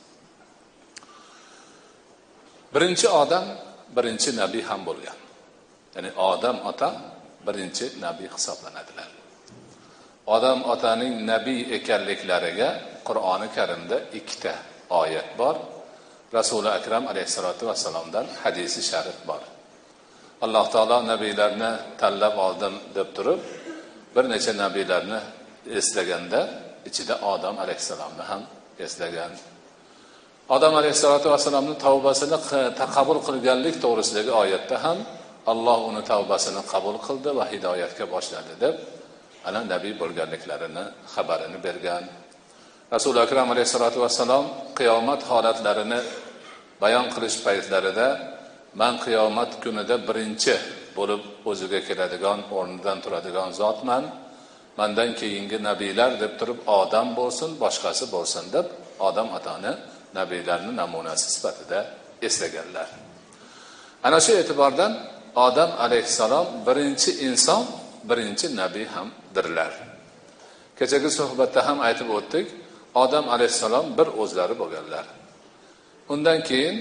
Birinchi odam birinchi nabiy ham bo'lgan. Ya'ni Odam ota birinchi nabiy hisoblanadilar. Odam otaning nabiy ekanliklariga Qur'oni Karimda ikkita oyat bor. Rasuli akram alayhisolatu vassalomdan hadisi sharif bor. Alloh taolo nabiylarni tanlab oldim deb turib, bir necha nabiylarni eslaganda ichida Odam alayhisalomni ham eslagan. Odam alayhisolatu vassalomning tavbasini qabul qilganlik to'g'risidagi oyatda ham Alloh uni tavbasini qabul qildi va hidoyatga boshladi deb ana nabiy bo'lganliklarini xabarini bergan. Rasul akram alayhisolatu vassalom qiyomat holatlarini bayon qilish paytlarida men qiyomat kunida birinchi bo'lib o'ziga keladigan, o'rnidan turadigan zotman. Mendan keyingi nabiylar deb turib odam bo'lsin, boshqasi bo'lsin deb Odam otani nabiylarning namunasi sifatida eslaganlar. Ana shu e'tibordan Odam alayhissalom birinchi inson, birinchi nabiy hamdirlar. Kechagi suhbatda ham aytib o'tdik, Odam alayhissalom bir o'zlari bo'lganlar. Undan keyin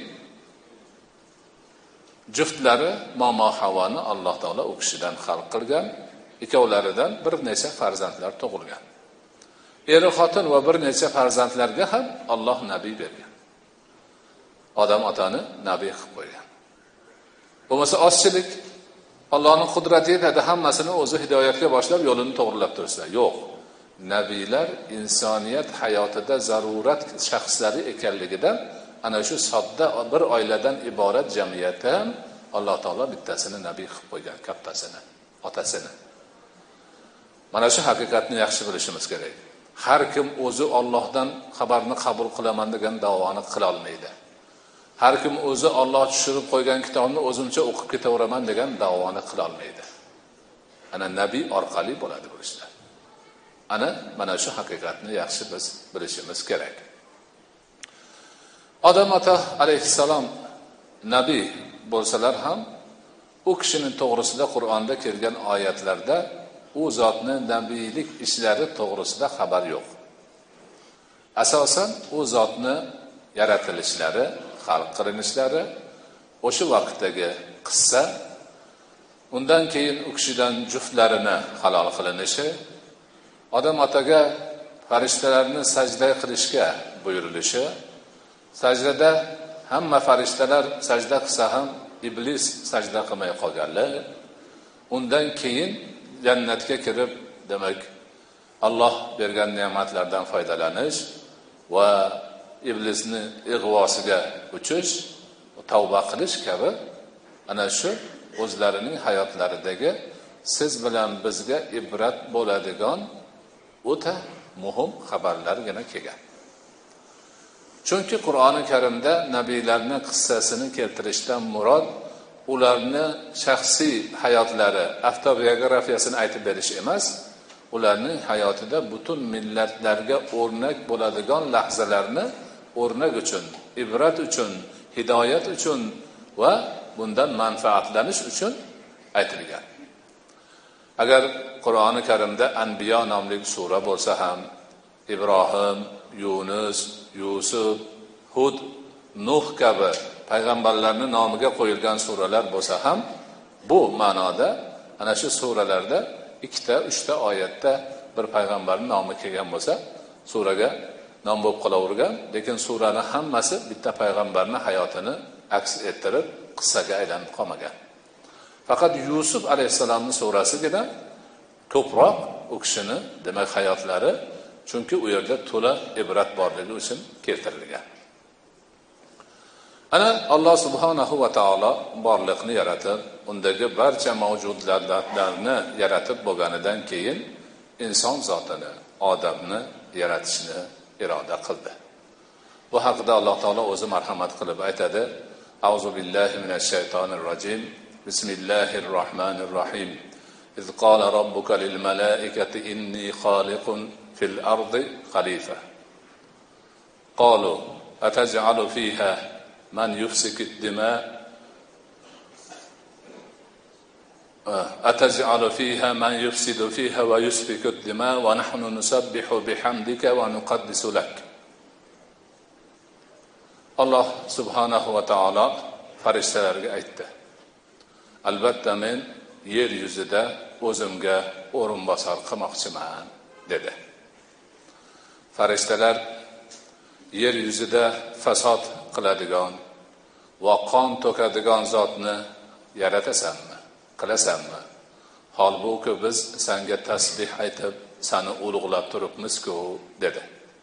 juftlari Momo Havvoni Alloh taolo u kishidan xalq qilgan, ikkovlaridan bir necha farzandlar tug'ilgan. Eri xotin va bir necha farzandlarga ham Alloh nabiy bergan. Odam otani nabiy qilib qo'ygan. Bo'lmasa ozchilik, Allohning qudrati edi, hammasini o'zi hidoyatga boshlab yo'lini to'g'rilab tursa. Yo'q. Nabiylar insoniyat hayotida zarurat shaxslari ekanligidan ana shu sodda bir oiladan iborat jamiyatda ham alloh taolo bittasini nabiy qilib qo'ygan, kattasini, otasini. Mana shu haqiqatni yaxshi bilishimiz kerak. Har kim o'zi Allohdan xabarni qabul qilaman degan da'voni qila olmaydi. Har kim o'zi Alloh tushirib qo'ygan kitobni o'zimcha o'qib ketaveraman degan da'voni qila olmaydi. Ana nabiy orqali bo'ladi bu ishlar. Ana mana shu haqiqatni yaxshi biz bilishimiz kerak. Odam ota alayhissalom nabiy bo'lsalar ham u kishining to'g'risida Qur'onda kelgan oyatlarda u zotning nabiylik ishlari to'g'risida xabar yo'q. Asosan u zotni yaratilishlari, xalq qilinishlari, o'sha vaqtdagi qissa, undan keyin u kishidan juftlarini halol qilinishi, odam otaga farishtalarni sajda qilishga buyurilishi, sajdada hamma farishtalar sajda qilsa ham iblis sajda qilmay qolganligi, undan keyin jannatga kirib, demak, Alloh bergan ne'matlardan foydalanish va iblisni ig'vosiga uchish, tavba qilish kabi ana shu o'zlarining hayotlaridagi siz bilan bizga ibrat bo'ladigan o'ta muhim xabarlargina kelgan. Chunki Qur'oni Karimda nabiylarning qissasini keltirishdan murod ularni shaxsiy hayotlari, avtobiografiyasini aytib berish emas, ularning hayotida butun millatlarga o'rnak bo'ladigan lahzalarni o'rnak uchun, ibrat uchun, hidoyat uchun va bundan manfaatlanish uchun aytilgan. Agar Qur'oni Karimda Anbiyo nomli sura bo'lsa ham, Ibrohim, Yunus, Yusuf, Hud, Nuh kabi payg'ambarlarning nomiga qo'yilgan suralar bo'lsa ham, bu ma'noda ana shu suralarda ikkita, uchta oyatda bir payg'ambarning nomi kelgan bo'lsa, suraga nom bo'lib qolavergan, lekin suraning hammasi bitta payg'ambarning hayotini aks ettirib qissaga aylanib qolmagan. Faqat Yusuf alayhissalomning surasigina ko'proq u kishini, demak, hayotlari, chunki u yerda to'la ibrat borligi uchun keltirilgan. Ana Alloh subhanahu va taolo borliqni yaratib, undagi barcha mavjudotlarni yaratib bo'lganidan keyin inson zotini, odamni yaratishni iroda qildi. Bu haqida Alloh taolo o'zi marhamat qilib aytadi: Auzu billahi minash shaytonir rojim. Bismillahir rohmanir rohim. İz qala robbuka lil malaikati inni khaliqun fil ardi khalifa. Qalu ataj'alu fiha man yufsiku ad-dima ataj'alu fiha man yufsidu fiha wa yusfiku ad-dima wa nahnu nusabbihu bihamdika wa nuqaddisu lak. Alloh subhanahu va taolo farishtalarga aytdi: Albatta men yer yuzida o'zimga o'rinbosar qilmoqchiman dedi. Farishtalar yer yuzida fasod qiladigan va qon to'kadigan zotni yaratasanmi, qilasanmi? Holbuki biz senga tasbih aytib, seni ulug'lab turibmiz-ku dedi.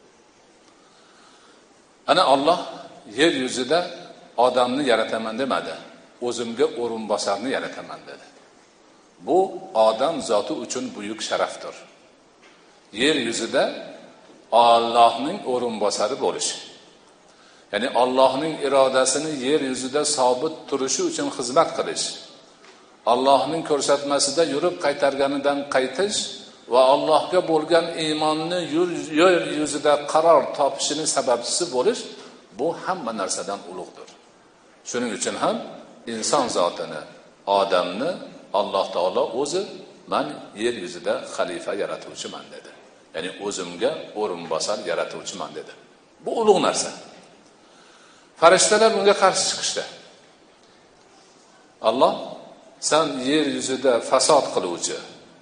Ana Alloh yer yuzida odamni yarataman demadi, o'zimga o'rinbosarni yarataman dedi. Bu odam zoti uchun buyuk sharafdir. Yer yuzida Allohning o'rinbosari bo'lish. Ya'ni Allohning irodasini yer yuzida sobit turishi uchun xizmat qilish. Allohning ko'rsatmasida yurib qaytarganidan qaytish va Allohga bo'lgan iymonni yer yuzida qaror topishining sababchisi bo'lish, bu hamma narsadan ulug'dir. Shuning uchun ham inson zotini, odamni Alloh taolo o'zi men yer yuzida xalifa yaratuvchiman dedi. Ya'ni o'zimga o'rinbosar yaratuvchiman dedi. Bu ulug' narsa. Farishtalar bunga qarshi chiqishdi. Alloh, sen yer yuzida fasod qiluvchi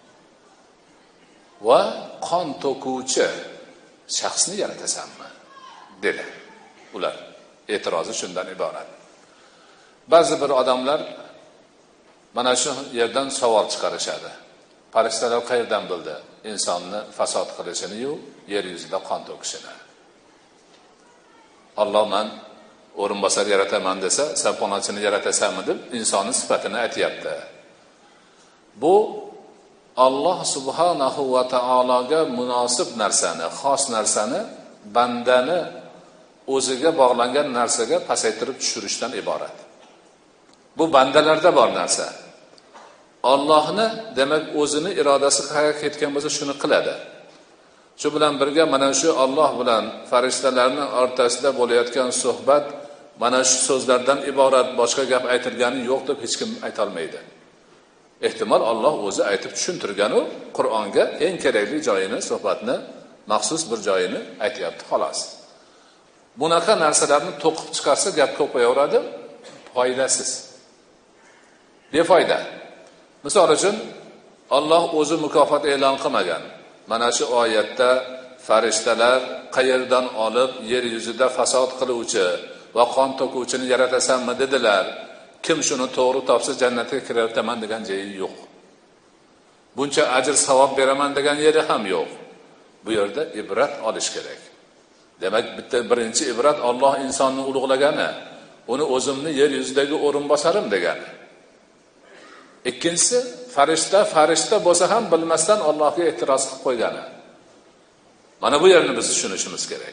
va qon to'kuvchi shaxsni yaratasanmi dedi. Ular e'tirozi shundan iborat. Ba'zi bir odamlar mana shu yerdan savol chiqarishadi. Farishtalar qayerdan bildi insonni fasod qilishini-yu yer yuzida qon to'kishini? Alloh men o'rinbosar yarataman desa, sapponachini yaratasanmi deb insonni sifatini aytyapti. Bu Alloh subhanahu va taologa munosib narsani, xos narsani bandani o'ziga bog'langan narsaga pasaytirib tushirishdan iborat. Bu bandalarda bor narsa. Allohni demak o'zini irodasi qayerga ketgan bo'lsa shuni qiladi. Shu bilan birga mana shu Alloh bilan farishtalarning o'rtasida bo'layotgan suhbat mana shu so'zlardan iborat, boshqa gap aytilgani yo'q deb hech kim ayta olmaydi. Ehtimol Alloh o'zi aytib tushuntirganu Qur'onga eng kerakli joyini, suhbatni, maxsus bir joyini aytayapti xolos. Bunaqa narsalarni to'qib chiqarsa gap ko'payaveradi, foydasiz. Befoyda. Misol uchun Alloh o'zi mukofot e'lon qilmagan. Mana shu oyatda farishtalar qayerdan olib yer yuzida fasod qiluvchi va qon to'kuvchini yaratasanmi dedilar. Kim shuni to'g'ri topsa jannatga kirartaman degan joyi yo'q. Buncha ajr savob beraman degan yeri ham yo'q. Bu yerda ibrat olish kerak. Demak, bitta birinchi ibrat Alloh insonni ulug'lagani, uni o'zimni yer yuzidagi o'rinbosarim degani. Ikkinchisi, farishta farishta bo'lsa ham bilmasdan Allohga e'tiroz qilib qo'ygani. Mana bu yerni biz tushunishimiz kerak.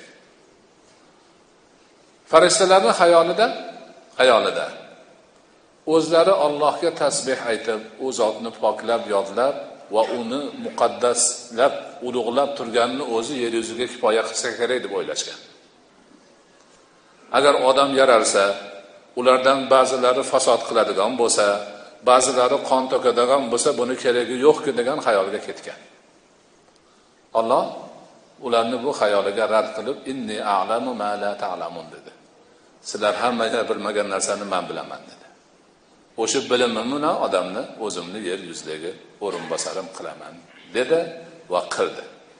Farishtalarning xayolida, xayolida o'zlari Allohga tasbih aytib, u zotni poklab, yodlab va uni muqaddaslab, ulug'lab turganini o'zi yer yuziga kifoya qilsa kerak deb o'ylashgan. Agar odam yaralsa, ulardan ba'zilari fasod qiladigan bo'lsa, ba'zilari qon to'kadigan bo'lsa, buni keragi yo'q-ku degan xayolga ketgan. Alloh ularni bu xayoliga rad qilib, inni a'lamu ma la ta'lamun dedi. Sizlar hammaga bilmagan narsani men bilaman dedi. O'sha bilimim bilan odamni o'zimni yer yuzidagi o'rinbosarim qilaman dedi va qildi.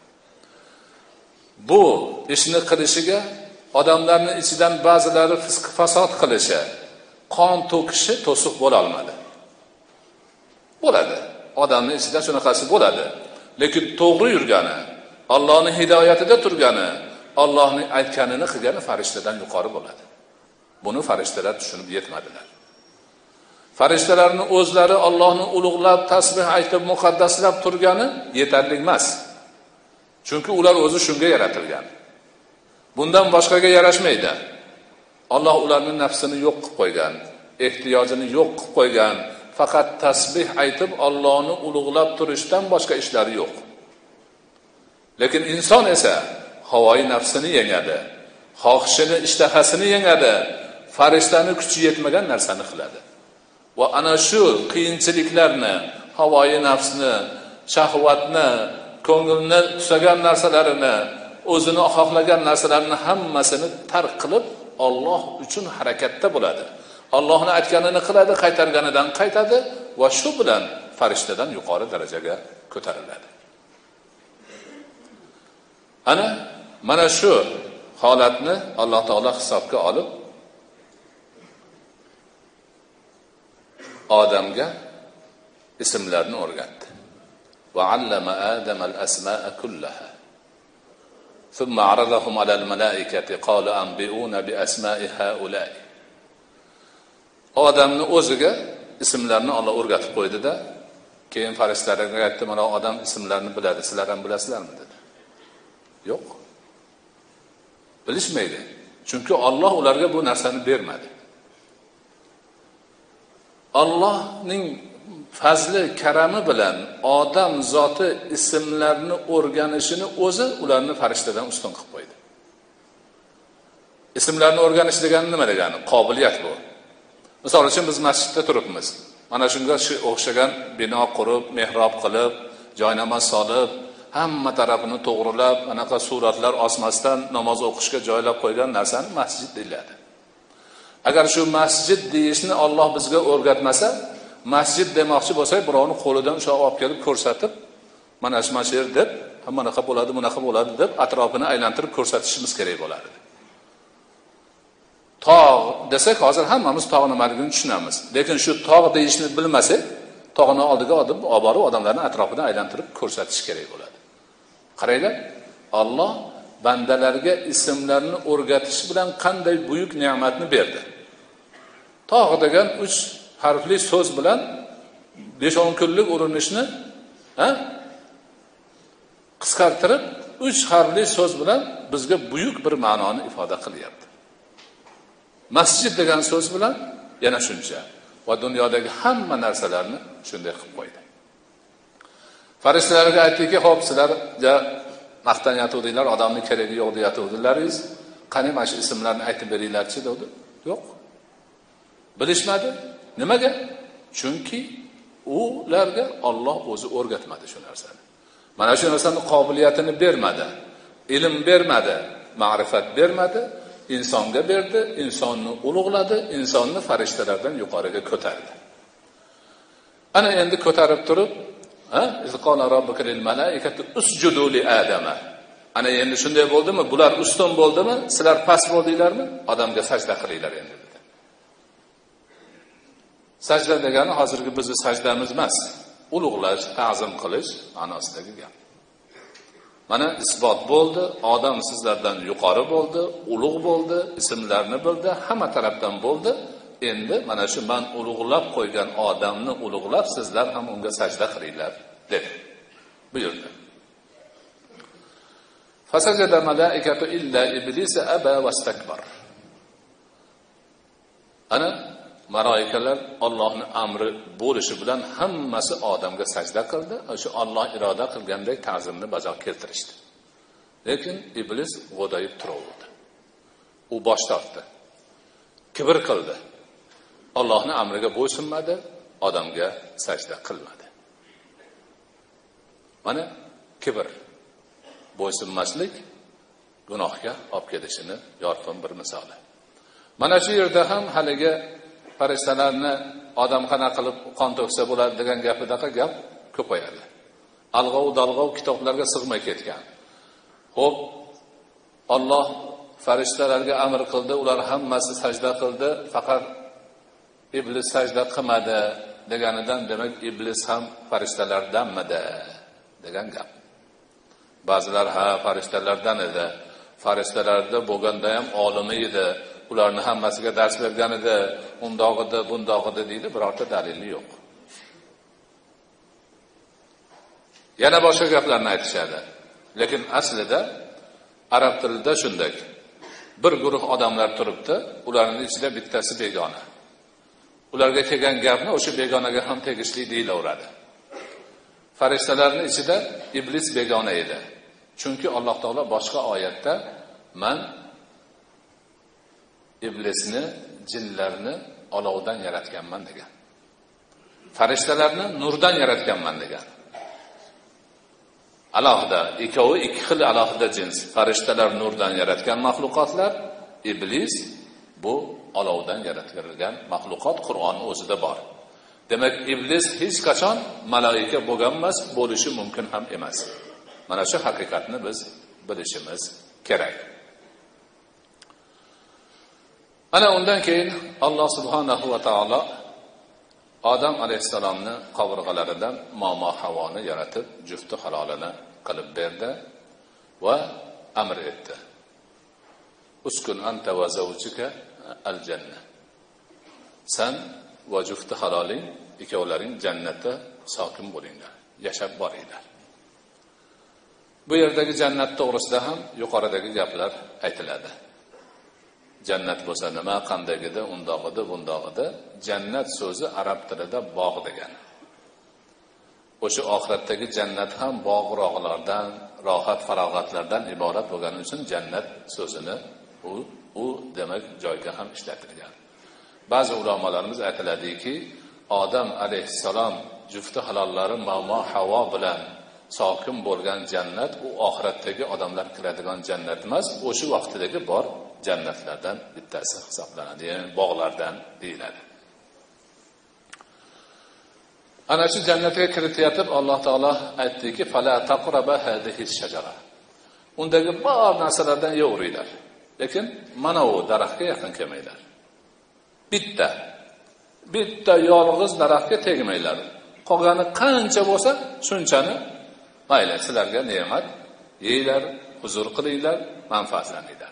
Bu ishni qilishiga odamlarning ichidan ba'zilari fisq fasod qilishi, qon to'kishi to'siq bo'la olmadi. Bo'ladi. Odamning ichida shunaqasi bo'ladi. Lekin to'g'ri yurgani, Allohning hidoyatida turgani, Allohning aytganini qilgani farishtadan yuqori bo'ladi. Buni farishtalar tushunib yetmadilar. Farishtalarning o'zlari Allohni ulug'lab, tasbih aytib, muqaddaslab turgani yetarli emas. Chunki ular o'zi shunga yaratilgan. Bundan boshqaga yarashmaydi. Alloh ularning nafsini yo'q qilib qo'ygan, ehtiyojini yo'q qilib qo'ygan. Faqat tasbih aytib Allohni ulug'lab turishdan boshqa ishlari yo'q. Lekin inson esa havoyi nafsini yengadi, xohishini, ishtahasini yengadi, farishtani kuchi yetmagan narsani qiladi. Va ana shu qiyinchiliklarni, havoyi nafsni, shahvatni, ko'ngilni tusagan narsalarini, o'zini xohlagan narsalarni hammasini tark qilib Alloh uchun harakatda bo'ladi. Allohning aytganini qiladi, qaytarganidan qaytadi va shu bilan farishtadan yuqori darajaga ko'tariladi. Ana mana shu holatni Alloh taolo hisobga olib Odamga ismlarni o'rgatdi. Va allama Adam al-asma'a kullaha. Thumma 'aradahum 'ala al-mala'ikati qala anbi'una bi asma'i ha'ula'i. Odamni o'ziga ismlarni Alloh o'rgatib qo'ydi-da, keyin farishtalarga aytdi, mana odam ismlarini biladi, sizlar ham bilasizlarmi dedi. Yo'q. Bilishmaydi. Chunki Alloh ularga bu narsani bermadi. Allohning fazli, karami bilan odam zoti ismlarni o'rganishini o'zi ularni farishtadan ustun qilib qo'ydi. Ismlarni o'rganish degani nima degani? Qobiliyat bu. Misol uchun biz masjidda turibmiz. Mana shunga o'xshagan bino qurib, mehrob qilib, joynamoz solib, hamma tarafini to'g'rilab, anaqa suratlar osmasdan namoz o'qishga joylab qo'ygan narsani masjid deyiladi. Agar shu masjid deyishni Alloh bizga o'rgatmasa, masjid demoqchi bo'lsak, birovni qo'lidan o'sha olib kelib ko'rsatib, mana shu masjid deb, hamma naqa bo'ladi, bunaqa bo'ladi deb atrofini aylantirib ko'rsatishimiz kerak bo'lardi. Tog' desak, hozir hammamiz tog' nimaligini tushunamiz. Lekin shu tog' deyishni bilmasak, tog'ni oldiga olib, olib borib odamlarni atrofini aylantirib ko'rsatish kerak bo'ladi. Qaranglar, Alloh bandalarga ismlarni o'rgatish bilan qanday buyuk ne'matni berdi. Tog' degan uch harfli so'z bilan besh o'n kunlik urinishni ha qisqartirib uch harfli so'z bilan bizga buyuk bir ma'noni ifoda qilyapti. Masjid degan so'z bilan yana shuncha va dunyodagi hamma narsalarni shunday qilib qo'ydi. Farishtalarga aytdiki, "Xo'p, sizlarga maqtanyatuvdinglar, odamning keragi yo'q deyatuvdilaringiz, qani mana shu ismlarni aytib beringlar-chi" dedi. Yo'q. Bilishmadi. Nimaga? Chunki ularga Alloh o'zi o'rgatmadi shu narsani. Mana shu narsani qobiliyatini bermadi, ilm bermadi, ma'rifat bermadi, insonga berdi, insonni ulug'ladi, insonni farishtalardan yuqoriga ko'tardi. Ana endi ko'tarib turib, ha, izqala robbuka lil malaikati usjudu li adama. Ana endi shunday bo'ldimi? Bular ustun bo'ldimi? Sizlar past bo'ldinglarmi? Odamga sajda qilinglar endi dedi. Sajda degani hozirgi bizning sajdamiz emas. Ulug'lash, ta'zim qilish ma'nosidagi gap. Mana isbot bo'ldi, odam sizlardan yuqori bo'ldi, ulug' bo'ldi, ismlarni bildi, hamma tarafdan bo'ldi. Endi mana shu men ulug'lab qo'ygan odamni ulug'lab sizlar ham unga sajda qilinglar dedi. Buyurdi. Fasajada malaikatu illa iblis aba wastakbar. Ana malaikalar Allohning amri bo'lishi bilan hammasi odamga sajda qildi. O'sha Alloh iroda qilgandek ta'zimni bajo keltirishdi. Lekin iblis g'o'dayib turaverdi. U bosh tortdi. Kibr qildi. Allohning amriga bo'ysunmadi, odamga sajda qilmadi. Mana kibr, bo'ysunmaslik gunohga olib kelishini yorqin bir misoli. Mana shu yerda ham haliga farishtalarni odam qana qilib qon to'ksa bo'ladi degan gapidaqa gap ko'payadi. Alg'ov-dalg'ov kitoblarga sig'may ketgan. Xo'p, Alloh farishtalarga amr qildi, ular hammasi sajda qildi, faqat iblis sajda qilmadi deganidan demak iblis ham farishtalardanmidi degan gap. Ba'zilar ha farishtalardan edi. Farishtalarda bo'lganda ham olimi edi. Ularni hammasiga dars bergan edi, undoq edi, bundoq edi deydi, birorta dalili yo'q. Yana boshqa gaplarni aytishadi. Lekin aslida arab tilida shunday. Bir guruh odamlar turibdi, ularning ichida bittasi begona. Ularga kelgan gapni o'sha begonaga ham tegishli deyilaveradi. Farishtalarning ichida iblis begona edi. Chunki Alloh taolo boshqa oyatda "Men iblisni, jinlarni olovdan yaratganman" degan. Farishtalarni nurdan yaratganman degan. Alohida, ikkovi ikki xil alohida jins. Farishtalar nurdan yaratgan mahluqotlar, iblis bu olovdan yaratilgan mahluqot Qur'on o'zida bor. Demak, iblis hech qachon malaika bo'lgan emas, bo'lishi mumkin ham emas. Mana shu haqiqatni biz bilishimiz kerak. Ana undan keyin Alloh subhanahu va taolo Odam alayhissalomni qovurg'alaridan momo havoni yaratib, jufti halolini qilib berdi va amr etdi. Uskun anta va zawjuka al-janna. Sen va jufti haloling ikkovlaring jannatda sokin bo'linglar, yashab boringlar. Bu yerdagi jannat to'g'risida ham yuqoridagi gaplar aytiladi. Jannat bo'lsa nima, qandagida, undog'ida, bundog'ida. Jannat so'zi arab tilida bog' degani. O'sha oxiratdagi jannat ham bog'-rog'lardan, rohat farog'atlardan iborat bo'lgani uchun jannat so'zini u u demak joyga ham ishlatilgan. Ba'zi ulamolarimiz aytiladiki, Odam alayhissalom jufti halollari Mavmo Havo bilan sokin bo'lgan jannat u oxiratdagi odamlar kiradigan jannat emas, o'sha vaqtdagi bor jannatlardan bittasi hisoblanadi, ya'ni bog'lardan deyiladi. Ana shu jannatga kiritayotib Alloh taolo aytdiki, "Fala taqraba hadhihi shajara." Undagi bor narsalardan yo'g'ringlar. Lekin mana u daraxtga yaqin kelmanglar. Bitta bitta yolg'iz daraxtga tegmanglar. Qolgani qancha bo'lsa, shunchani mayli sizlarga ne'mat, yeylar, huzur qilinglar, manfaatlaninglar.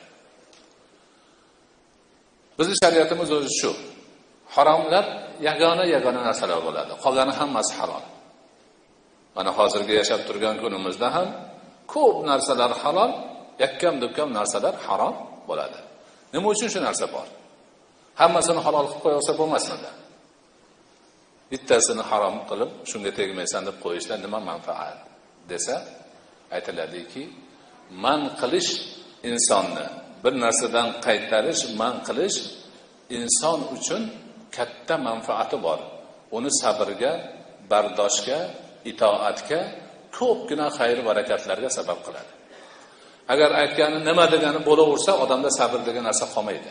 Bizning shariatimiz o'zi shu. Haromlar yagona yagona narsalar bo'ladi. Qolgani hammasi halol. Mana hozirgi yashab turgan kunimizda ham ko'p narsalar halol, yakkam-dukkam narsalar harom bo'ladi. Nima uchun shu narsa bor? Hammasini halol qilib qo'ysa bo'lmasmidi? Bittasini harom qilib, shunga tegmaysan deb qo'yishdan nima manfaat desa, aytiladiki, man qilish insonni bir narsadan qaytarish, man qilish inson uchun katta manfaati bor. Uni sabrga, bardoshga, itoatga, ko'pgina xayr barakatlarga sabab qiladi. Agar aytgani nima degani bo'laversa, odamda sabr degan narsa qolmaydi.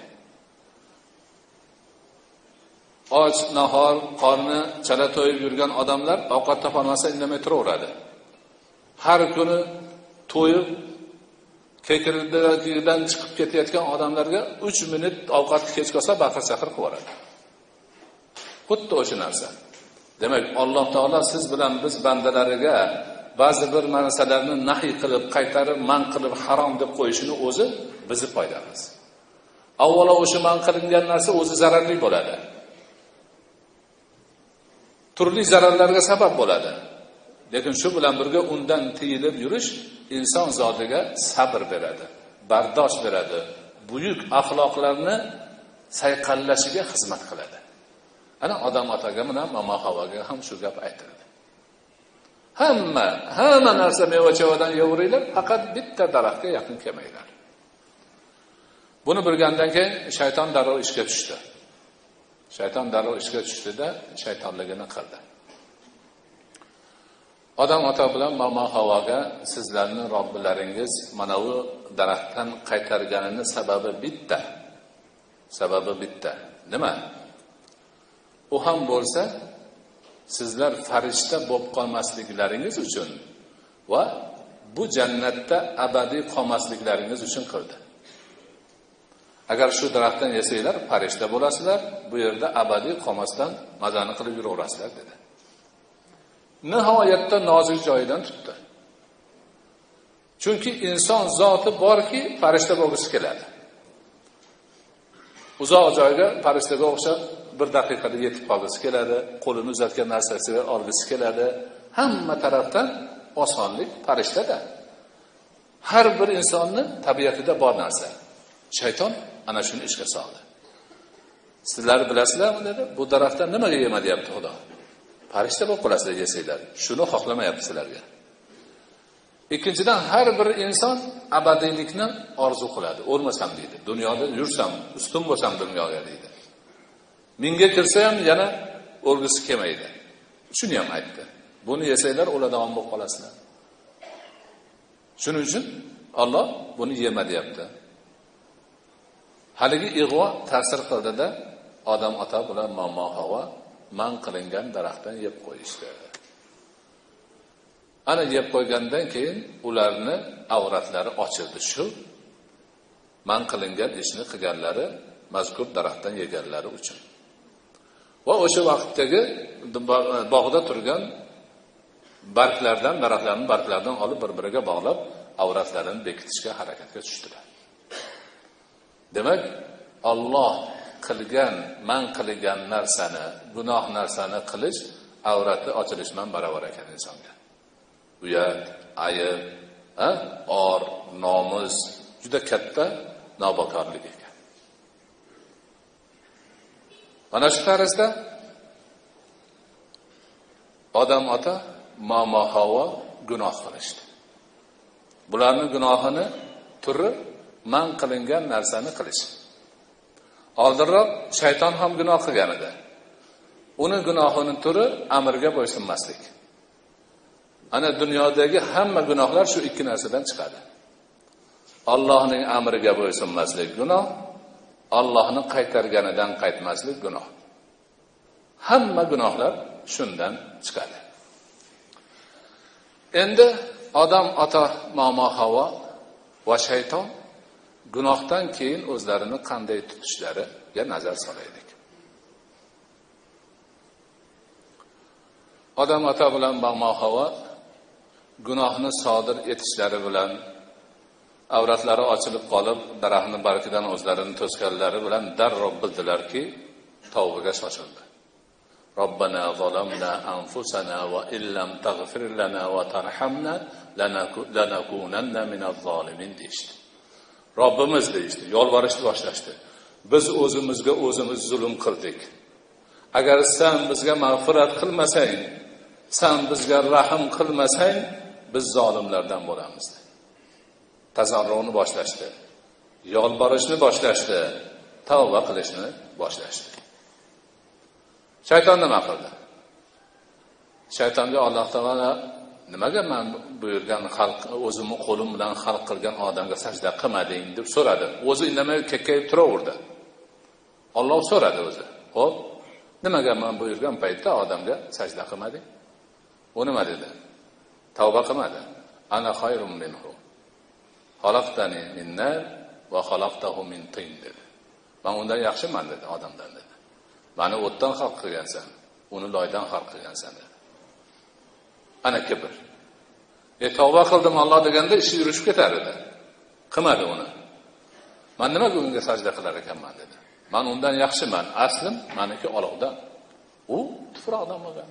Och, nahor, qorni chala to'yib yurgan odamlar ovqat topolmasa indamay turaveradi. Har kuni to'yib kekirdan chiqib ketayotgan odamlarga uch minut ovqat kech qolsa baqir-chaqir qilib yuboradi. Xuddi o'sha narsa. Demak, Alloh taolo siz bilan biz bandalariga ba'zi bir narsalarni nahiy qilib, qaytarib, man qilib, harom deb qo'yishini o'zi bizni foydamiz. Avvalo o'sha man qilingan narsa o'zi zararli bo'ladi. Turli zararlarga sabab bo'ladi. Lekin shu bilan birga undan tiyilib yurish inson zotiga sabr beradi, bardosh beradi, buyuk axloqlarni sayqallashiga xizmat qiladi. Ana odam otaga bilan mama havoga ham shu gap aytildi. Hamma, hamma narsa meva-chevadan yevaringlar, faqat bitta daraxtga yaqin kelmanglar. Buni bilgandan keyin shayton darrov ishga tushdi. Shayton darrov ishga tushdida shaytonligini qildi. Odam ota bilan mama havoga sizlarni Robbilaringiz mana bu daraxtdan qaytarganini sababi bitta. Sababi bitta. Nima? U ham bo'lsa sizlar farishta bo'lib qolmasliklaringiz uchun va bu jannatda abadiy qolmasliklaringiz uchun qildi. Agar shu daraxtdan yesanglar, farishta bo'lasizlar, bu yerda abadiy qolmasdan mazani qilib yuraverasizlar dedi. Nihoyatda nozik joyidan tutdi. Chunki inson zoti borki, farishta bo'lgisi keladi. Uzoq joyga farishtaga o'xshab bir daqiqada yetib qolgisi keladi, qo'lini uzatgan narsasiga olgisi keladi. Hamma tarafdan osonlik farishtada. Har bir insonni tabiatida bor narsa. Shayton ana shuni ishga soldi. Sizlar bilasizlarmi dedi? Bu daraxtdan nimaga yema deyapti Xudo? Farishta bo'lib qolasizlar yesanglar. Shuni xohlamayapti sizlarga. Ikkinchidan, har bir inson abadiylikni orzu qiladi. O'lmasam deydi. Dunyoda yursam, ustun bo'lsam dunyoga deydi. Mingga kirsa ham yana o'lgisi kelmaydi. Shuni ham aytdi. Buni yesanglar o'ladigan bo'lib qolasizlar. Shuning uchun Alloh buni yema deyapti. Haligi ig'vo ta'sir qildida odam ota bilan mamo havo man qilingan daraxtdan yeb qo'yishdi. Ana yeb qo'ygandan keyin ularni avratlari ochildi. Shu man qilingan ishni qilganlari mazkur daraxtdan yeganlari uchun. Va o'sha vaqtdagi bog'da turgan barglardan, daraxtlarning barglaridan olib bir-biriga bog'lab avratlarini bekitishga harakatga tushdilar. Demak, Alloh qilgan, man qilgan narsani, gunoh narsani qilish avrati ochilishdan barobar ekan insonga. Uyat, ayib, ha, or, nomus juda katta nobakorlik ekan. Mana shu tarzda odam ota, mamo havo gunoh qilishdi. Bularning gunohini turi man qilingan narsani qilish. Oldinroq shayton ham gunoh qilgan edi. Uni gunohining turi amrga bo'ysunmaslik. Ana dunyodagi hamma gunohlar shu ikki narsadan chiqadi. Allohning amriga bo'ysunmaslik gunoh, Allohning qaytarganidan qaytmaslik gunoh. Hamma gunohlar shundan chiqadi. Endi odam ota, momo havo va shayton gunohdan keyin o'zlarini qanday tutishlariga nazar solaylik. Odam ota bilan momo havo gunohni sodir etishlari bilan avratlari ochilib qolib daraxtni bargidan o'zlarini to'sganlari bilan darrov bildilarki, tavbaga shoshildi. Robbana zolamna anfusana va illam taghfir lana va tarhamna lanakunanna minaz zolimin deydi. Robbimiz deydi, yolvorishni boshlashdi. Biz o'zimizga o'zimiz zulm qildik. Agar sen bizga mag'firat qilmasang, sen bizga rahm qilmasang, biz zolimlardan bo'lamiz. Tazarruni boshlashdi. Yolborishni boshlashdi. Tavba qilishni boshlashdi. Shayton nima qildi? Shaytonga Alloh taolo nimaga men buyurgan xalq o'zimni qo'lim bilan xalq qilgan odamga sajda qilmading deb so'radi. O'zi indamay kekkayib turaverdi. Alloh so'radi o'zi. Xo'p, nimaga men buyurgan paytda odamga sajda qilmading? U nima dedi? Tavba qilmadi. Ana xayrum minhu. Xalaqtani min nar va xalaqtahu min tin dedi. Men undan yaxshiman dedi, odamdan dedi. Meni o'tdan xalq qilgansan, uni loydan xalq qilgansan dedi. Ana kibr. E tavba qildim Alloh deganda ishi yurishib ketar edi. Qilmadi uni. Men nimaga unga sajda qilar ekanman dedi. Men undan yaxshiman, aslim meniki olovdan. U tuproqdan bo'lgan.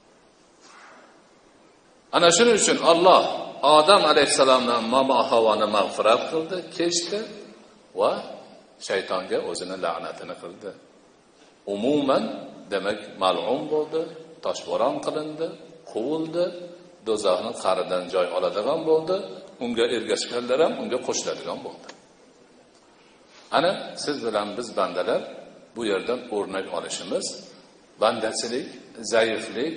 Ana shuning uchun Alloh Odam alayhisalomdan Mamo Havoni mag'firat qildi, kechdi va shaytonga o'zini la'natini qildi. Umuman demak mal'un bo'ldi, toshbo'ron qilindi, quvildi, do'zaxning qaridan joy oladigan bo'ldi, unga ergashganlar ham unga qo'shiladigan bo'ldi. Ana siz bilan biz bandalar bu yerdan o'rnak olishimiz, bandachilik, zaiflik,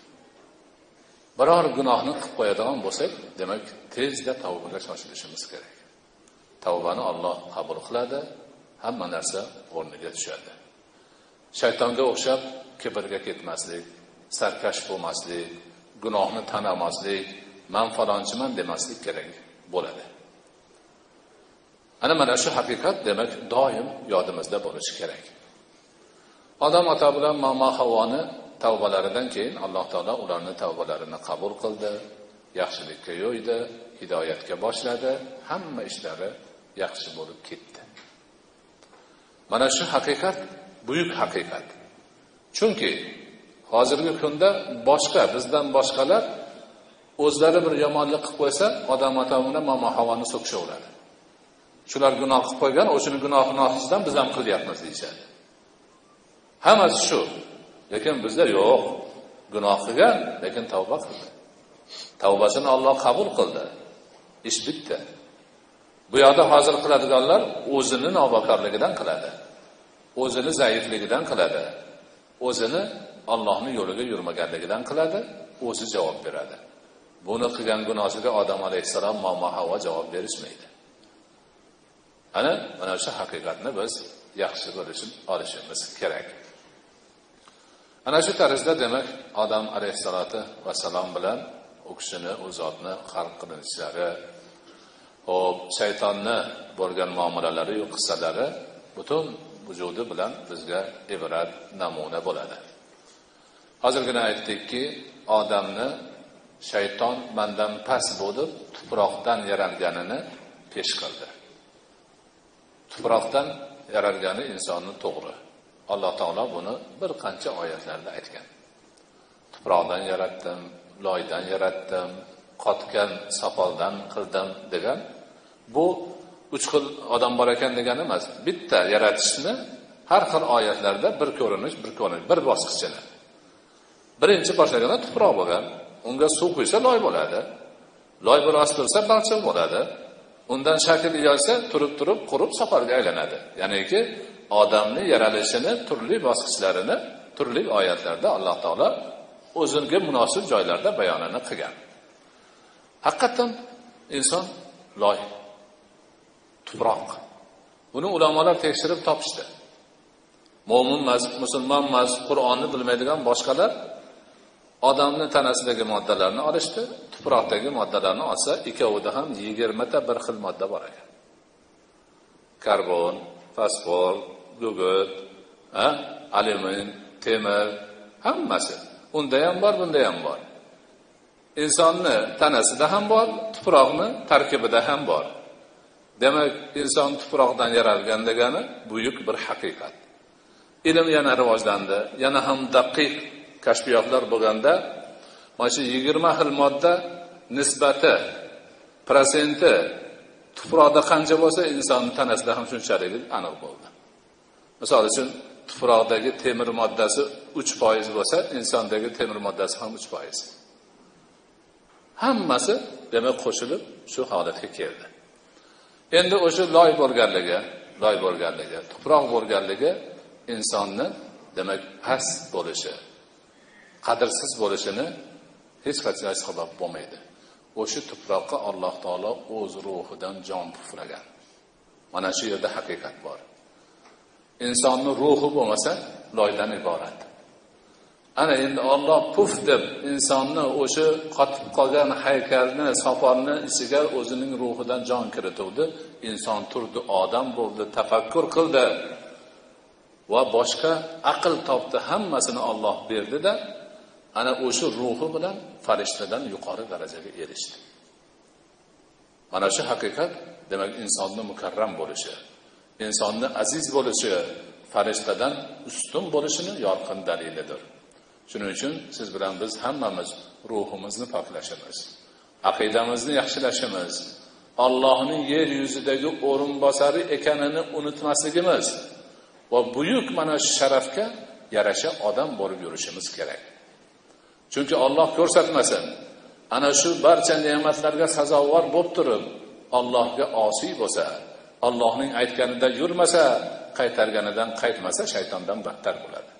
biror gunohni qilib qo'yadigan bo'lsak, demak tezda tavbaga shoshilishimiz kerak. Tavbani Alloh qabul qiladi, hamma narsa o'rniga tushadi. Shaytonga o'xshab kibrga ketmaslik, sarkash bo'lmaslik, gunohni tanamaslik, men falonchiman demaslik kerak bo'ladi. Ana mana shu haqiqat demak doim yodimizda bo'lishi kerak. Odam ota bilan Mamo Havoni tavbalaridan keyin Alloh taolo ularning tavbalarini qabul qildi, yaxshilikka yo'ydi, hidoyatga boshladi, hamma ishlari yaxshi bo'lib ketdi. Mana shu haqiqat buyuk haqiqat. Chunki hozirgi kunda boshqa bizdan boshqalar o'zlari bir yomonlik qilib qo'ysa, odam ota bilan Mamo Havoni so'kishaveradi. Shular gunoh qilib qo'ygan, o'shining gunohini orqasidan biz ham qilyapmiz deyshadi. Hammasi shu. Lekin bizda yo'q. Gunoh qilgan, lekin tavba qildi. Tavbasini Alloh qabul qildi. Ish bitdi. Bu yoqda hozir qiladiganlar o'zini novakorligidan qiladi. O'zini zaifligidan qiladi. O'zini Allohning yo'liga yurmaganligidan qiladi, o'zi javob beradi. Buni qilgan gunohiga Odam alayhisalom, Mamo Havo javob berishmaydi. Ana mana shu haqiqatni biz yaxshi bilishib olishimiz kerak. Ana shu tarzda demak Odam alayhisolatu vasallam bilan u kishini, u zotni xalq qilinishlari, hop shaytonni bo'lgan muomalalari, qissalari butun vujudi bilan bizga ibrat, namuna bo'ladi. Hozirgina aytdikki, odamni shayton mendan past bo'lib, tuproqdan yaralganini pesh qildi. Tuproqdan yaralgani insonni to'g'ri. Alloh taolo buni bir qancha oyatlarda aytgan. Tuproqdan yaratdim, loydan yaratdim, qotgan sopoldan qildim degan. Bu uch xil odam bor ekan degani emas. Bitta yaratishni har xil oyatlarda bir ko'rinish, bir ko'rinish, bir bosqichini. Birinchi boshlaganda tuproq bo'lgan. Unga suv quysa loy bo'ladi. Loy biroz tursa balchiq bo'ladi. Undan shakl yolsa turib-turib qurib sopolga aylanadi. Ya'niki odamning yaralishini turli bosqichlarini turli oyatlarda Alloh taolo o'ziga munosib joylarda bayonini qilgan. Haqiqatan inson loy, tuproq. Buni ulamolar tekshirib topishdi. Mo'min emas, musulmon emas, Qur'onni bilmaydigan boshqalar odamning tanasidagi moddalarni olishdi, tuproqdagi moddalarni olsa, ikkovida ham yigirma ta bir xil modda bor ekan. Karbon, fosfor, gugurt, ha, alyumin, temir, hammasi. Unda ham bor, bunda ham bor. Insonni tanasida ham bor, tuproqni tarkibida ham bor. Demak, inson tuproqdan yaralgan degani buyuk bir haqiqat. Ilm yana rivojlandi, yana ham daqiq kashfiyotlar bo'lganda, mana shu yigirma xil modda nisbati, prosenti tuproqda qancha bo'lsa, insonning tanasida ham shunchalik aniq bo'ldi. Misol uchun, tuproqdagi temir moddasi uch foiz bo'lsa, insondagi temir moddasi ham uch foiz. Hammasi demak qo'shilib shu holatga keldi. Endi o'sha loy bo'lganligi, loy bo'lganligi, tuproq bo'lganligi insonni demak past bo'lishi, qadrsiz bo'lishini hech qachon sabab bo'lmaydi. O'sha tuproqqa Alloh taolo o'z ruhidan jon puflagan. Mana shu yerda haqiqat bor. Insonning ruhi bo'lmasa, loydan iborat. Ana endi Alloh puf deb insonni o'sha qotib qolgan haykalni, soqolni ichiga o'zining ruhidan jon kiritdi. Inson turdi, odam bo'ldi, tafakkur qildi va boshqa aql topdi, hammasini Alloh berdi-da, ana o'sha ruhi bilan farishtadan yuqori darajaga erishdi. Mana shu haqiqat, demak insonning mukarram bo'lishi, insonning aziz bo'lishi, farishtadan ustun bo'lishini yorqin dalilidir. Shuning uchun siz bilan biz hammamiz ruhimizni poklashimiz, aqidamizni yaxshilashimiz, Allohning yer yuzidagi o'rinbosari ekanini unutmasligimiz va buyuk mana shu sharafga yarasha odam bo'lib yurishimiz kerak. Chunki Alloh ko'rsatmasin, ana shu barcha ne'matlarga sazovor bo'lib turib, Allohga osiy bo'lsa, Allohning aytganida yurmasa, qaytarganidan qaytmasa, shaytondan battar bo'ladi.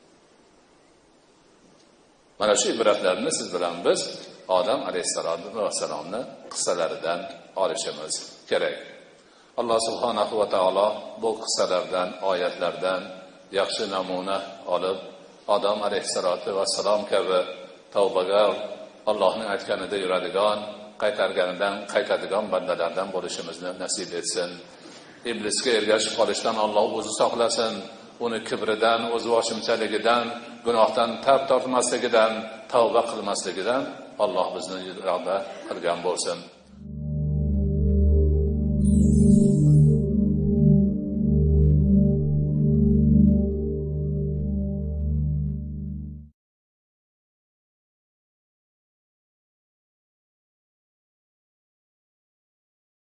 Mana shu ibratlarni siz bilan biz Odam alayhissalomning qissalaridan olishimiz kerak. Alloh subhanahu va taolo bu qissalardan, oyatlardan yaxshi namuna olib, Odam alayhissalom kabi tavbaga, Allohning aytganida yuradigan, qaytarganidan qaytadigan bandalardan bo'lishimizni nasib etsin. Iblisga ergashib qolishdan Alloh o'zi saqlasin. Uni kibridan, o'z boshimchaligidan, gunohdan tab tortmasligidan, tavba qilmasligidan Alloh bizni iroda qilgan bo'lsin.